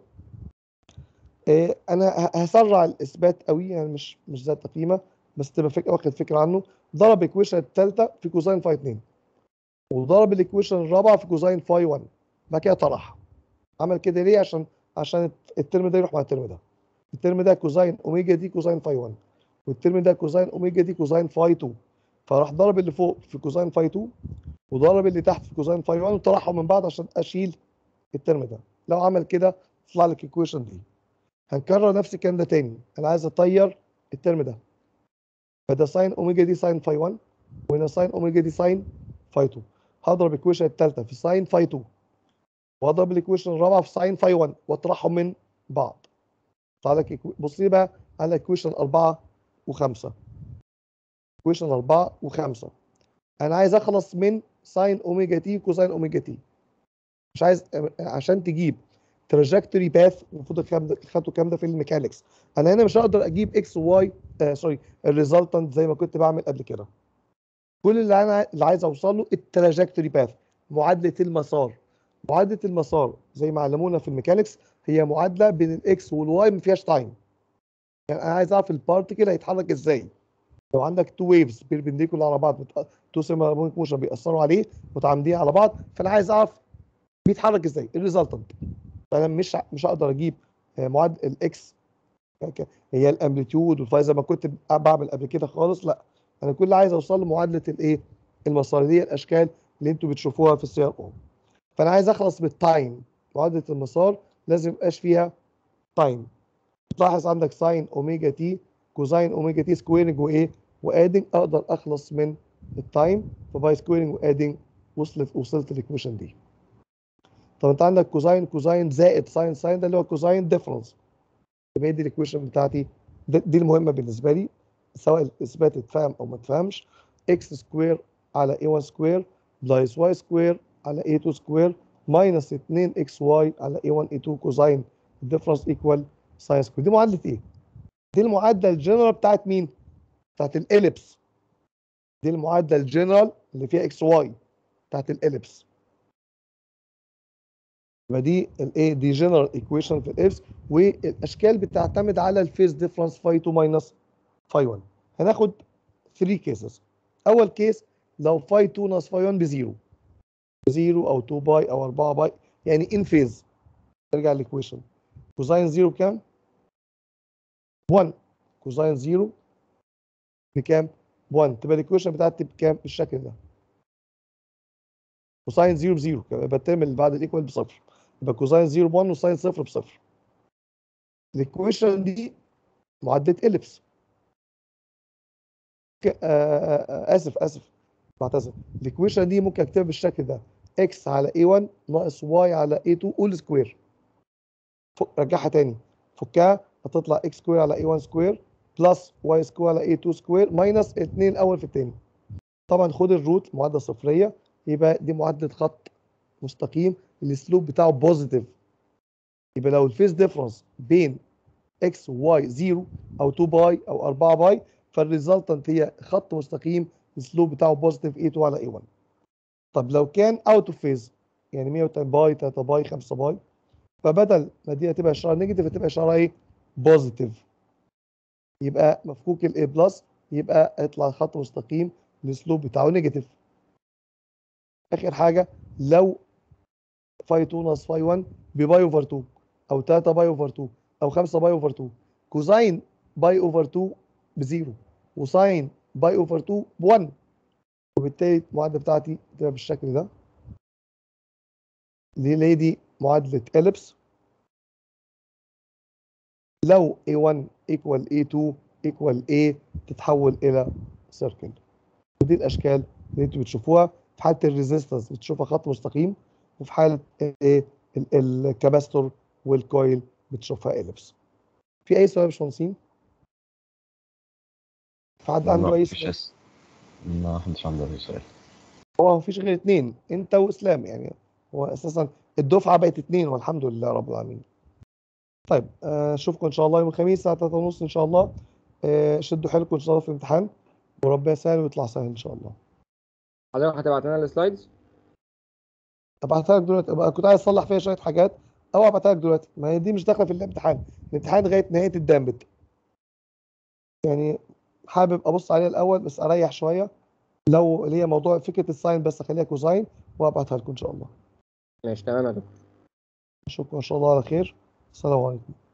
انا هسرع الاثبات قوي، يعني مش ذات قيمه، بس تبقى واخد فكره عنه. ضرب الايكويشن الثالثه في كوزاين فاي 2، وضرب الايكويشن الرابعه في كوزاين فاي 1، بعد كده طرح. عمل كده ليه؟ عشان الترم ده يروح مع الترم ده. الترم ده كوزاين اوميجا دي كوزاين فاي 1، والترم ده كوزاين اوميجا دي كوزاين فاي 2. فراح ضرب اللي فوق في كوزاين فاي 2، وضرب اللي تحت في كوزاين فاي 1، وطرحهم من بعض عشان اشيل الترم ده. لو عمل كده يطلع لك الايكويشن دي. هنكرر نفس الكلام ده تاني، انا عايز اطير الترم ده، فده ساين اوميجا دي ساين فاي 1، وهنا ساين اوميجا دي ساين فاي 2. هضرب الايكويشن الثالثه في ساين فاي 2، واضرب الايكويشن الرابعه في ساين فاي 1 واطرحهم من بعض. طلع لك بص لي بقى على ايكويشن 4 و5. ايكويشن 4 و5 انا عايز اخلص من ساين اوميجا تي كوساين اوميجا تي. مش عايز عشان تجيب تراجكتوري باث. المفروض خدتوا الكلام ده في الميكانكس. انا هنا مش هقدر اجيب اكس وواي سوري الريزلتنت زي ما كنت بعمل قبل كده. كل اللي عايز اوصل له التراجكتوري باث، معادله المسار. معادله المسار زي ما علمونا في الميكانكس هي معادله بين الاكس والواي ما فيهاش تايم. يعني انا عايز اعرف البارتيكل هيتحرك ازاي. لو عندك تو ويفز بيربنديكولار على بعض، تو سيميلار موشن بيأثروا عليه متعامدين على بعض، فانا عايز اعرف بيتحرك ازاي الريزلتنت. فانا مش هقدر اجيب معادله الاكس هي الامبليتيود والفاي زي ما كنت بعمل قبل كده خالص. لا، انا كل اللي عايز اوصل لمعادله الايه المسار دي، الاشكال اللي انتوا بتشوفوها في السي ار او. فانا عايز اخلص بالتايم. معادله المسار لازم يبقاش فيها تايم. تلاحظ عندك ساين اوميجا تي كوزاين اوميجا تي سكويرنج وايه وادنج، اقدر اخلص من التايم. فباي سكويرنج وادنج وصلت الايكويشن دي. طب انت عندك كوزاين زائد ساين ده اللي هو كوزاين ديفرنس. يبقى دي الايكويشن بتاعتي. دي المهمه بالنسبه لي، سواء الاثبات اتفهم او ما اتفهمش. اكس سكوير على a1 سكوير بلس واي سكوير على a2 سكوير ماينس 2 اكس واي على a1 a2 كوزاين الديفرنس ايكوال ساين سكوير. دي معادله ايه؟ دي المعادله الجنرال بتاعت مين؟ بتاعت الاليبس. دي المعادله الجنرال اللي فيها اكس واي بتاعت الاليبس. يبقى دي الايه دي جنرال ايكويشن في الاليبس، والاشكال بتعتمد على الفيز ديفرنس فاي 2 ماينس فاي 1. هناخد 3 كيسز. اول كيس لو فاي 2 ناقص فاي 1 بزيرو، بزيرو او 2 باي او 4 باي يعني ان فيز. ارجع للايكويشن. كوزاين زيرو بكام؟ 1. كوزاين زيرو بكام؟ 1. تبقى الايكويشن بتاعتي بكام؟ بالشكل ده. وساين زيرو بزيرو، يبقى الترم اللي بعد الايكوال بصفر. يبقى كوزاين زيرو ب1 وساين صفر بصفر. الايكويشن دي معادله اليبس. اسف بعتذر. الايكويشن دي ممكن اكتبها بالشكل ده: اكس على a1 ناقص واي على a2 اول سكوير. رجعها تاني، فكها هتطلع اكس سكوير على a1 سكوير بلس واي سكوير على a2 سكوير ماينس 2 الاول في الثاني. طبعا خد الروت معادله صفريه، يبقى دي معادله خط مستقيم الاسلوب بتاعه بوزيتيف. يبقى لو الفيز ديفرنس بين اكس وواي 0 او 2 باي او 4 باي، فالريزلتنت هي خط مستقيم الاسلوب بتاعه بوزيتيف a2 على a1. طب لو كان اوت اوف فيز يعني 180 باي 3 باي 5 باي، فبدل ما دي هتبقى اشاره نيجاتيف هتبقى اشاره ايه؟ بوزيتيف. يبقى مفكوك الاي بلس، يبقى هيطلع خط مستقيم الاسلوب بتاعه نيجاتيف. اخر حاجه لو فاي 2 ناقص فاي 1 بباي اوفر 2 او 3 باي اوفر 2 او 5 باي اوفر 2، كوزاين باي اوفر 2 بزيرو وساين باي اوفر 2 ب1، وبالتالي المعادله بتاعتي تبقى بالشكل ده. ليه دي معادله اليبس. لو A1 equal A2 equal A تتحول إلى سيركل. ودي الأشكال اللي أنتوا بتشوفوها. في حالة الريزيستنس بتشوفها خط مستقيم، وفي حالة الكاباستور والكويل بتشوفها إليبس. في أي سؤال يا باشمهندسين؟ في حد عنده أي سؤال؟ ما حدش عنده أي سؤال. هو مفيش غير اتنين، أنت وإسلام. يعني هو أساسا الدفعة بقت اتنين والحمد لله رب العالمين. طيب أشوفكم إن شاء الله يوم الخميس الساعة 3:30 إن شاء الله. شدوا حيلكم إن شاء الله في الامتحان، وربنا يسهل ويطلع سهل إن شاء الله. حضرتك هتبعت لنا السلايدز؟ ابعتها لك دلوقتي. أبقى كنت عايز اصلح فيها شويه حاجات، او ابعتها لك دلوقتي. ما هي دي مش داخله في الامتحان. الامتحان لغايه نهايه الدامبت. يعني حابب ابص عليها الاول بس اريح شويه. لو اللي هي موضوع فكره الساين بس اخليها كوزاين وابعتها لكم ان شاء الله. ماشي تمام يا دكتور. اشوفكم ان شاء الله على خير. السلام عليكم.